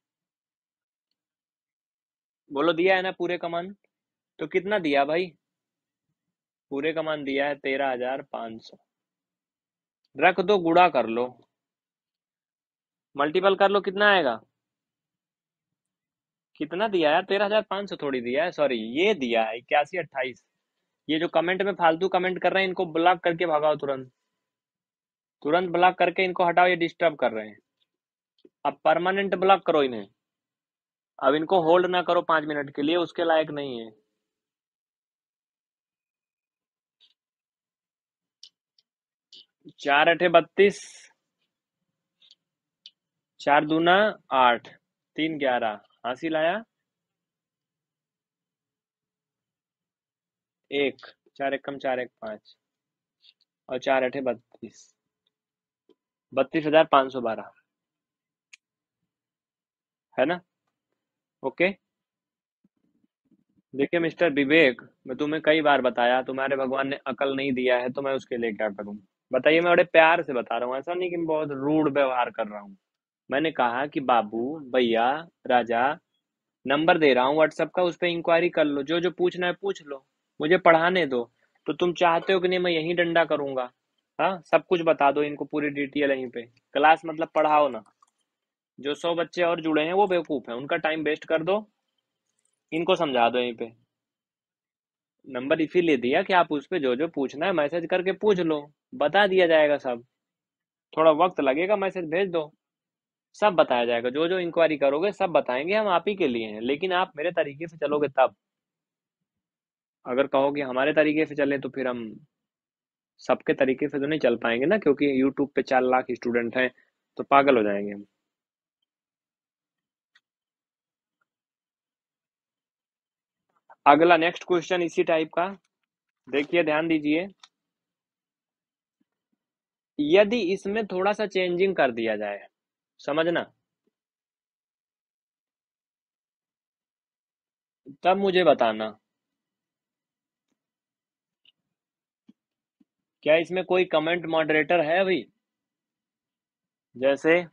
बोलो दिया है ना पूरे का मान? तो कितना दिया भाई? पूरे का मान दिया है तेरह हजार पाँच सौ। रख दो, गुणा कर लो, मल्टीपल कर लो, कितना आएगा? कितना दिया है? तेरह हजार पाँच सौ थोड़ी दिया है, सॉरी ये दिया है इक्यासी अट्ठाईस। ये जो कमेंट में फालतू कमेंट कर रहे हैं इनको ब्लॉक करके भगाओ तुरंत। तुरंत ब्लॉक करके इनको हटाओ, ये डिस्टर्ब कर रहे हैं। अब परमानेंट ब्लॉक करो इन्हें। अब इनको होल्ड ना करो पांच मिनट के लिए, उसके लायक नहीं है। चार अठे बत्तीस, चार दूना आठ, तीन ग्यारह, हासिल आया एक। चार एक कम चार एक पाँच, और चार अठे बत्तीस। बत्तीस हजार पाँच सौ बारह। है ना? ओके। देखिए मिस्टर विवेक, मैं तुम्हें कई बार बताया तुम्हारे भगवान ने अकल नहीं दिया है, तो मैं उसके लिए क्या करूं? बताइए। मैं बड़े प्यार से बता रहा हूँ, ऐसा नहीं कि मैं बहुत रूड व्यवहार कर रहा हूँ। मैंने कहा कि बाबू, भैया, राजा, नंबर दे रहा हूँ व्हाट्सएप का, उस पर इंक्वायरी कर लो, जो जो पूछना है पूछ लो, मुझे पढ़ाने दो। तो तुम चाहते हो कि नहीं मैं यहीं डंडा करूंगा? हाँ, सब कुछ बता दो इनको, पूरी डिटेल यहीं पे। क्लास मतलब पढ़ाओ ना। जो सौ बच्चे और जुड़े हैं वो बेवकूफ हैं, उनका टाइम वेस्ट कर दो, इनको समझा दो यहीं पे। नंबर इसीलिए दिया कि आप उस पे जो जो पूछना है मैसेज करके पूछ लो, बता दिया जाएगा सब। थोड़ा वक्त लगेगा, मैसेज भेज दो, सब बताया जाएगा। जो जो इंक्वायरी करोगे सब बताएंगे, हम आप ही के लिए हैं, लेकिन आप मेरे तरीके से चलोगे तब। अगर कहोगे हमारे तरीके से चले तो फिर हम सबके तरीके से तो नहीं चल पाएंगे ना, क्योंकि यूट्यूब पे चार लाख स्टूडेंट हैं, तो पागल हो जाएंगे हम। अगला नेक्स्ट क्वेश्चन इसी टाइप का, देखिए ध्यान दीजिए। यदि इसमें थोड़ा सा चेंजिंग कर दिया जाए, समझना, तब मुझे बताना। क्या इसमें कोई कमेंट मॉडरेटर है अभी? जैसे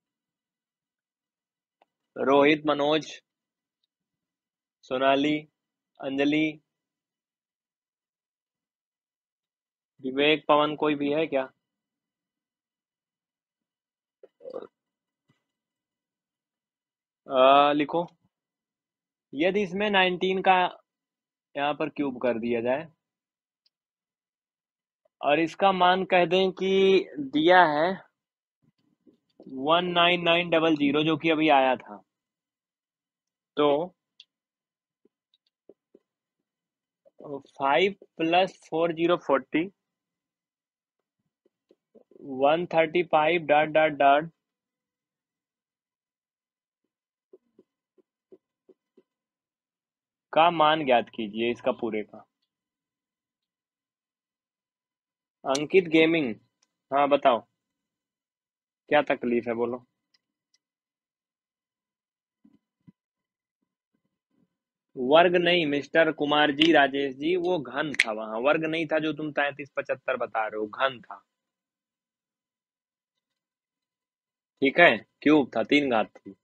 रोहित, मनोज, सोनाली, अंजलि, विवेक, पवन, कोई भी है क्या? आ, लिखो। यदि इसमें नाइनटीन का यहाँ पर क्यूब कर दिया जाए और इसका मान कह दें कि दिया है one nine nine double zero, जो कि अभी आया था, तो five plus four zero forty, one thirty five dot dot dot का मान ज्ञात कीजिए इसका पूरे का। अंकित गेमिंग, हाँ बताओ, क्या तकलीफ है बोलो। वर्ग नहीं मिस्टर कुमार जी, राजेश जी, वो घन था, वहां वर्ग नहीं था जो तुम तैतीस पचहत्तर बता रहे हो, घन था। ठीक है, क्यूब था, तीन घात थी।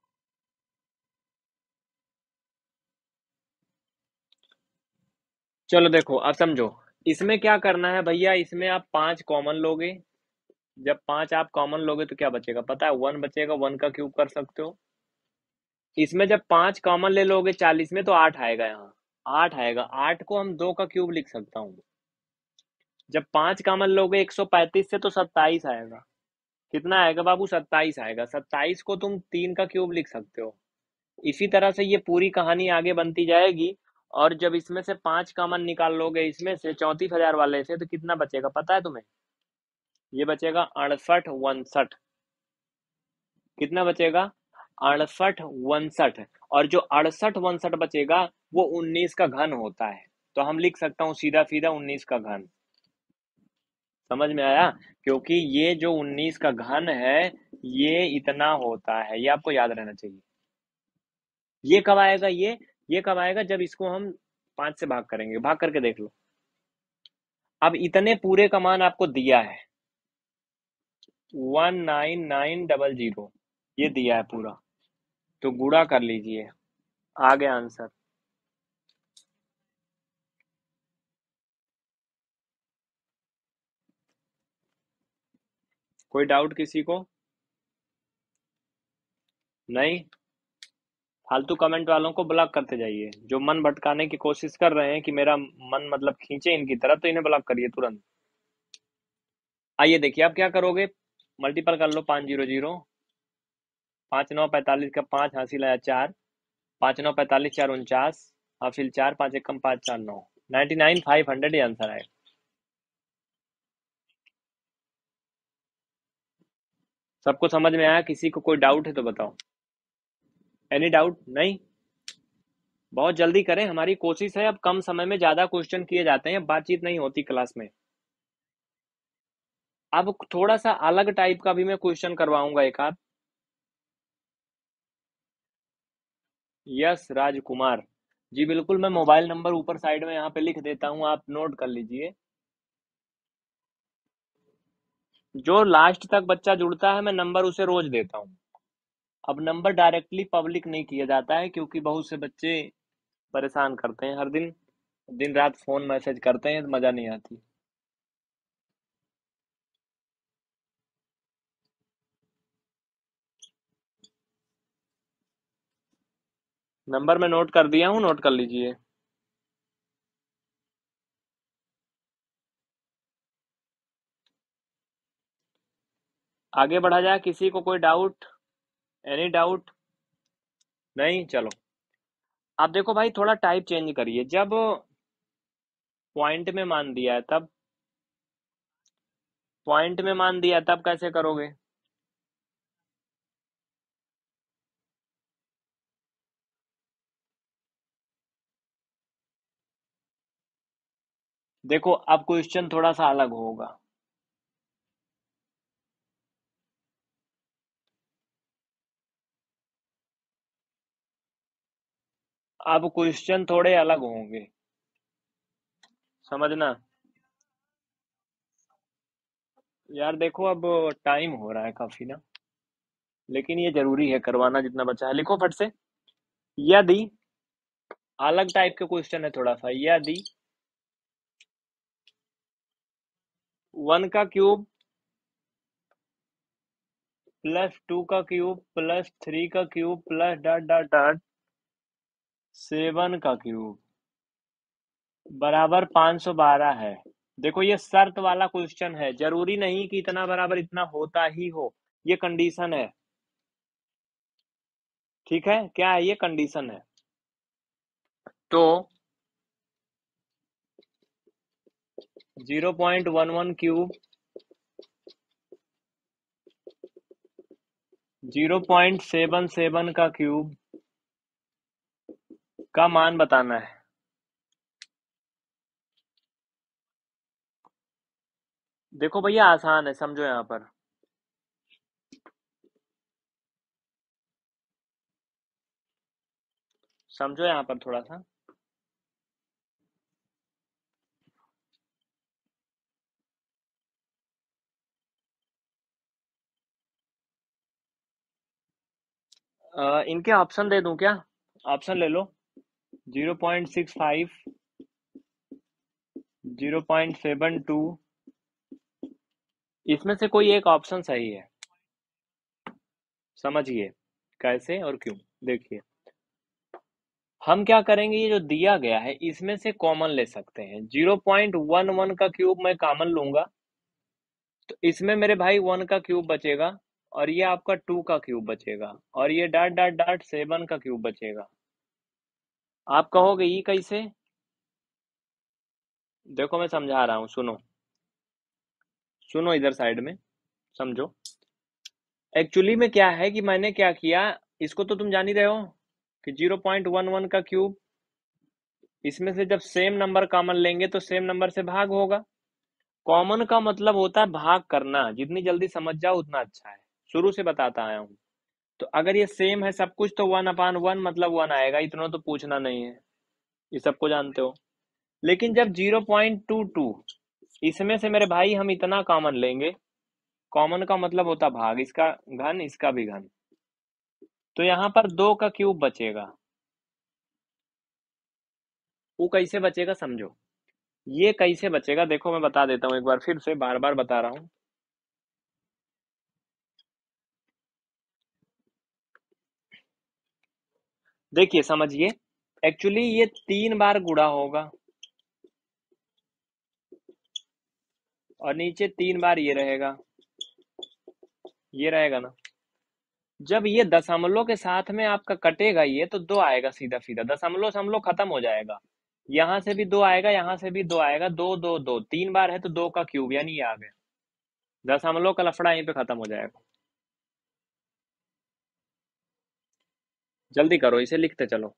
चलो देखो अब समझो, इसमें क्या करना है भैया, इसमें आप पांच कॉमन लोगे। जब पांच आप कॉमन लोगे तो क्या बचेगा पता है? वन बचेगा, वन का क्यूब कर सकते हो। इसमें जब पांच कॉमन ले लोगे चालीस में, तो आठ आएगा यहाँ। आठ आएगा, आठ को हम दो का क्यूब लिख सकता हूँ। जब पांच कॉमन लोगे एक सौ पैंतीस से, तो सत्ताईस आएगा। कितना आएगा बाबू? सत्ताईस आएगा। सत्ताईस को तुम तीन का क्यूब लिख सकते हो। इसी तरह से ये पूरी कहानी आगे बनती जाएगी। और जब इसमें से पांच कॉमन निकाल लोगे, इसमें से चौंतीस हजार वाले से, तो कितना बचेगा पता है तुम्हें? ये बचेगा अड़सठ उनसठ। कितना बचेगा? अड़सठ उनसठ। और जो अड़सठ उनसठ बचेगा वो उन्नीस का घन होता है। तो हम लिख सकता हूँ सीधा सीधा उन्नीस का घन। समझ में आया? क्योंकि ये जो उन्नीस का घन है, ये इतना होता है, ये आपको याद रहना चाहिए। ये कब आएगा? ये ये कब आएगा? जब इसको हम पांच से भाग करेंगे। भाग करके देख लो। अब इतने पूरे का मान आपको दिया है, one nine nine double zero, ये दिया है पूरा। तो गुणा कर लीजिए, आ गया आंसर। कोई डाउट किसी को? नहीं? फालतू कमेंट वालों को ब्लॉक करते जाइए। जो मन भटकाने की कोशिश कर रहे हैं कि मेरा मन मतलब खींचे इनकी तरफ, तो इन्हें ब्लॉक करिए तुरंत। आइए देखिए आप क्या करोगे। मल्टीपल कर लो, पाँच जीरो जीरो। पाँच नौ पैंतालीस का पाँच हासिल आया चार। पाँच नौ पैंतालीस, चार उनचास, हासिल चार, पाँच एकम पाँच, चार नौ, नाइन्टी नाइन फाइव हंड्रेड, ये आंसर आएगा। सबको समझ में आया? किसी को कोई डाउट है तो बताओ। Any doubt? नहीं? बहुत जल्दी करें, हमारी कोशिश है अब कम समय में ज्यादा क्वेश्चन किए जाते हैं, बातचीत नहीं होती क्लास में। अब थोड़ा सा अलग टाइप का भी मैं क्वेश्चन करवाऊंगा एक आध। यस राजकुमार, जी बिल्कुल, मैं मोबाइल नंबर ऊपर साइड में यहाँ पे लिख देता हूँ, आप नोट कर लीजिए। जो लास्ट तक बच्चा जुड़ता है मैं नंबर उसे रोज देता हूँ। अब नंबर डायरेक्टली पब्लिक नहीं किया जाता है क्योंकि बहुत से बच्चे परेशान करते हैं हर दिन, दिन रात फोन मैसेज करते हैं, तो मजा नहीं आती। नंबर मैं नोट कर दिया हूँ, नोट कर लीजिए। आगे बढ़ा जाए, किसी को कोई डाउट? Any doubt? नहीं, चलो। आप देखो भाई, थोड़ा टाइप चेंज करिए। जब पॉइंट में मान दिया है तब पॉइंट में मान दिया तब कैसे करोगे? देखो, अब क्वेश्चन थोड़ा सा अलग होगा। अब क्वेश्चन थोड़े अलग होंगे, समझना। यार देखो, अब टाइम हो रहा है काफी ना, लेकिन ये जरूरी है करवाना, जितना बचा है लिखो फट से। यदि, अलग टाइप के क्वेश्चन है थोड़ा सा। यदि वन का क्यूब प्लस टू का क्यूब प्लस थ्री का cube plus dot dot dot seven का क्यूब बराबर पाँच सौ बारह है। देखो, ये शर्त वाला क्वेश्चन है, जरूरी नहीं कि इतना बराबर इतना होता ही हो, ये कंडीशन है। ठीक है, क्या है? ये कंडीशन है। तो zero point one one cube, zero point seven seven का क्यूब का मान बताना है। देखो भैया, आसान है, समझो यहाँ पर। समझो यहाँ पर थोड़ा सा। अ, इनके ऑप्शन दे दूं क्या? ऑप्शन ले लो। Zero point six five, zero point seven two, इसमें से कोई एक ऑप्शन सही है। समझिए कैसे और क्यों। देखिए, हम क्या करेंगे, ये जो दिया गया है इसमें से कॉमन ले सकते हैं। जीरो पॉइंट वन वन का क्यूब मैं कॉमन लूंगा, तो इसमें मेरे भाई वन का क्यूब बचेगा, और ये आपका टू का क्यूब बचेगा, और ये डॉट डॉट डॉट सेवन का क्यूब बचेगा। आप कहोगे ये कैसे? देखो, मैं समझा रहा हूँ, सुनो। सुनो इधर साइड में, समझो। एक्चुअली में क्या है कि मैंने क्या किया, इसको तो तुम जान ही रहे हो कि जीरो पॉइंट वन वन का क्यूब, इसमें से जब सेम नंबर कॉमन लेंगे तो सेम नंबर से भाग होगा। कॉमन का मतलब होता है भाग करना, जितनी जल्दी समझ जाओ उतना अच्छा है। शुरू से बताता आया हूँ। तो अगर ये सेम है सब कुछ, तो वन अपान वन मतलब वन आएगा, इतना तो पूछना नहीं है, ये सबको जानते हो। लेकिन जब जीरो पॉइंट टू टू, इसमें से मेरे भाई हम इतना कॉमन लेंगे, कॉमन का मतलब होता भाग, इसका घन इसका भी घन, तो यहाँ पर दो का क्यूब बचेगा। वो कैसे बचेगा समझो। ये कैसे बचेगा देखो, मैं बता देता हूँ एक बार फिर से, बार बार बता रहा हूँ। देखिए, समझिए। एक्चुअली ये तीन बार गुणा होगा, और नीचे तीन बार ये रहेगा, ये रहेगा ना। जब ये दशमलव के साथ में आपका कटेगा ये, तो दो आएगा सीधा सीधा, दशमलव समलव खत्म हो जाएगा। यहाँ से भी दो आएगा, यहाँ से भी दो आएगा, दो दो दो, तीन बार है तो दो का क्यूब, यानी ये आ गया। दशमलव का लफड़ा यहीं पे खत्म हो जाएगा। जल्दी करो, इसे लिखते चलो।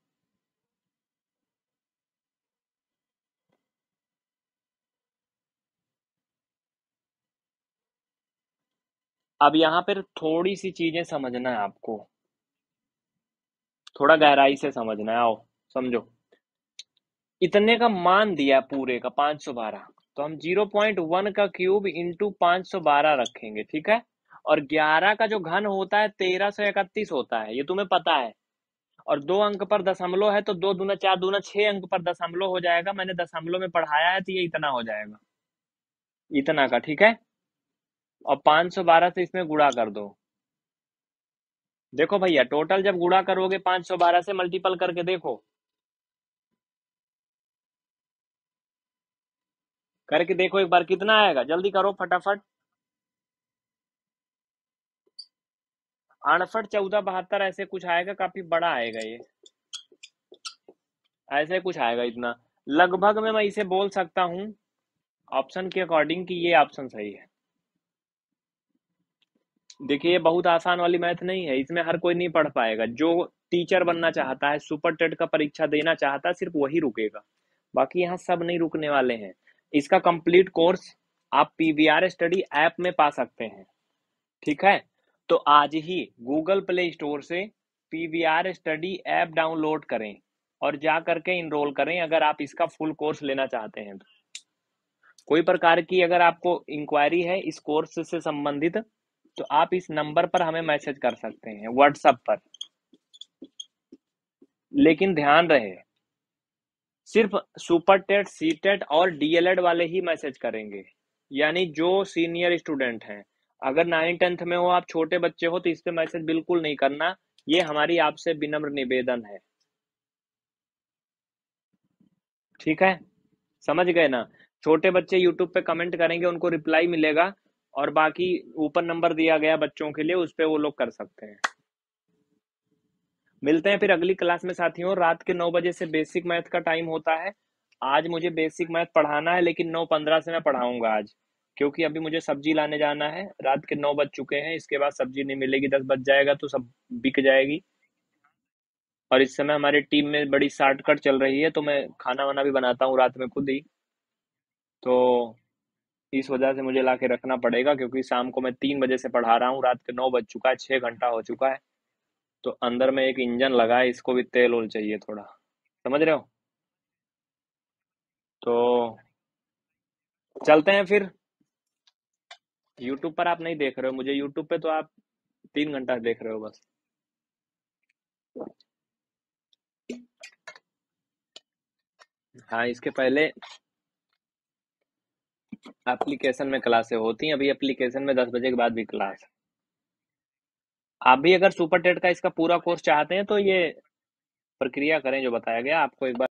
अब यहाँ पर थोड़ी सी चीजें समझना है आपको, थोड़ा गहराई से समझना है, आओ समझो। इतने का मान दिया पूरे का पाँच सौ बारह, तो हम ज़ीरो पॉइंट वन का क्यूब इंटू पाँच सौ बारह रखेंगे, ठीक है। और ग्यारह का जो घन होता है तेरह सौ इकतीस होता है, ये तुम्हें पता है। और दो अंक पर दशमलव है तो दो दूना चार दूना छह अंक पर दशमलव हो जाएगा, मैंने दशमलव में पढ़ाया है तो ये इतना हो जाएगा, इतना का, ठीक है। और पाँच सौ बारह से इसमें गुणा कर दो। देखो भैया, टोटल जब गुणा करोगे पाँच सौ बारह से मल्टीपल करके देखो, करके देखो एक बार कितना आएगा, जल्दी करो फटाफट। अड़सठ चौदह बहत्तर ऐसे कुछ आएगा, काफी बड़ा आएगा ये, ऐसे कुछ आएगा इतना। लगभग में मैं इसे बोल सकता हूँ ऑप्शन के अकॉर्डिंग कि ये ऑप्शन सही है। देखिए ये बहुत आसान वाली मैथ नहीं है, इसमें हर कोई नहीं पढ़ पाएगा। जो टीचर बनना चाहता है, सुपर टेट का परीक्षा देना चाहता है, सिर्फ वही रुकेगा, बाकी यहाँ सब नहीं रुकने वाले हैं। इसका कंप्लीट कोर्स आप पीवीआर स्टडी ऐप में पा सकते हैं, ठीक है। तो आज ही गूगल प्ले स्टोर से पीवीआर स्टडी ऐप डाउनलोड करें और जा करके इनरोल करें, अगर आप इसका फुल कोर्स लेना चाहते हैं तो। कोई प्रकार की अगर आपको इंक्वायरी है इस कोर्स से संबंधित, तो आप इस नंबर पर हमें मैसेज कर सकते हैं व्हाट्सएप पर। लेकिन ध्यान रहे, सिर्फ सुपर टेट, सी टेट और डीएलएड वाले ही मैसेज करेंगे, यानी जो सीनियर स्टूडेंट हैं। अगर नाइन टेंथ में हो, आप छोटे बच्चे हो, तो इस पे मैसेज बिल्कुल नहीं करना, ये हमारी आपसे विनम्र निवेदन है, ठीक है। समझ गए ना। छोटे बच्चे यूट्यूब पे कमेंट करेंगे, उनको रिप्लाई मिलेगा, और बाकी ऊपर नंबर दिया गया बच्चों के लिए, उस पे वो लोग कर सकते हैं। मिलते हैं फिर अगली क्लास में साथियों। रात के नौ बजे से बेसिक मैथ का टाइम होता है। आज मुझे बेसिक मैथ पढ़ाना है, लेकिन नौ पंद्रह से मैं पढ़ाऊंगा आज, क्योंकि अभी मुझे सब्जी लाने जाना है। रात के नौ बज चुके हैं, इसके बाद सब्जी नहीं मिलेगी, दस बज जाएगा तो सब बिक जाएगी। और इस समय हमारी टीम में बड़ी शॉर्टकट चल रही है, तो मैं खाना वाना भी बनाता हूँ रात में खुद ही, तो इस वजह से मुझे ला के रखना पड़ेगा, क्योंकि शाम को मैं तीन बजे से पढ़ा रहा हूँ, रात के नौ बज चुका है, छः घंटा हो चुका है। तो अंदर में एक इंजन लगा है, इसको भी तेल ओल चाहिए थोड़ा, समझ रहे हो। तो चलते हैं फिर। यूट्यूब पर आप नहीं देख रहे हो मुझे, यूट्यूब पे तो आप तीन घंटा देख रहे हो बस। हाँ, इसके पहले एप्लीकेशन में क्लासें होती हैं, अभी एप्लीकेशन में दस बजे के बाद भी क्लास। आप भी अगर सुपर टेट का इसका पूरा कोर्स चाहते हैं तो ये प्रक्रिया करें जो बताया गया आपको, एक बार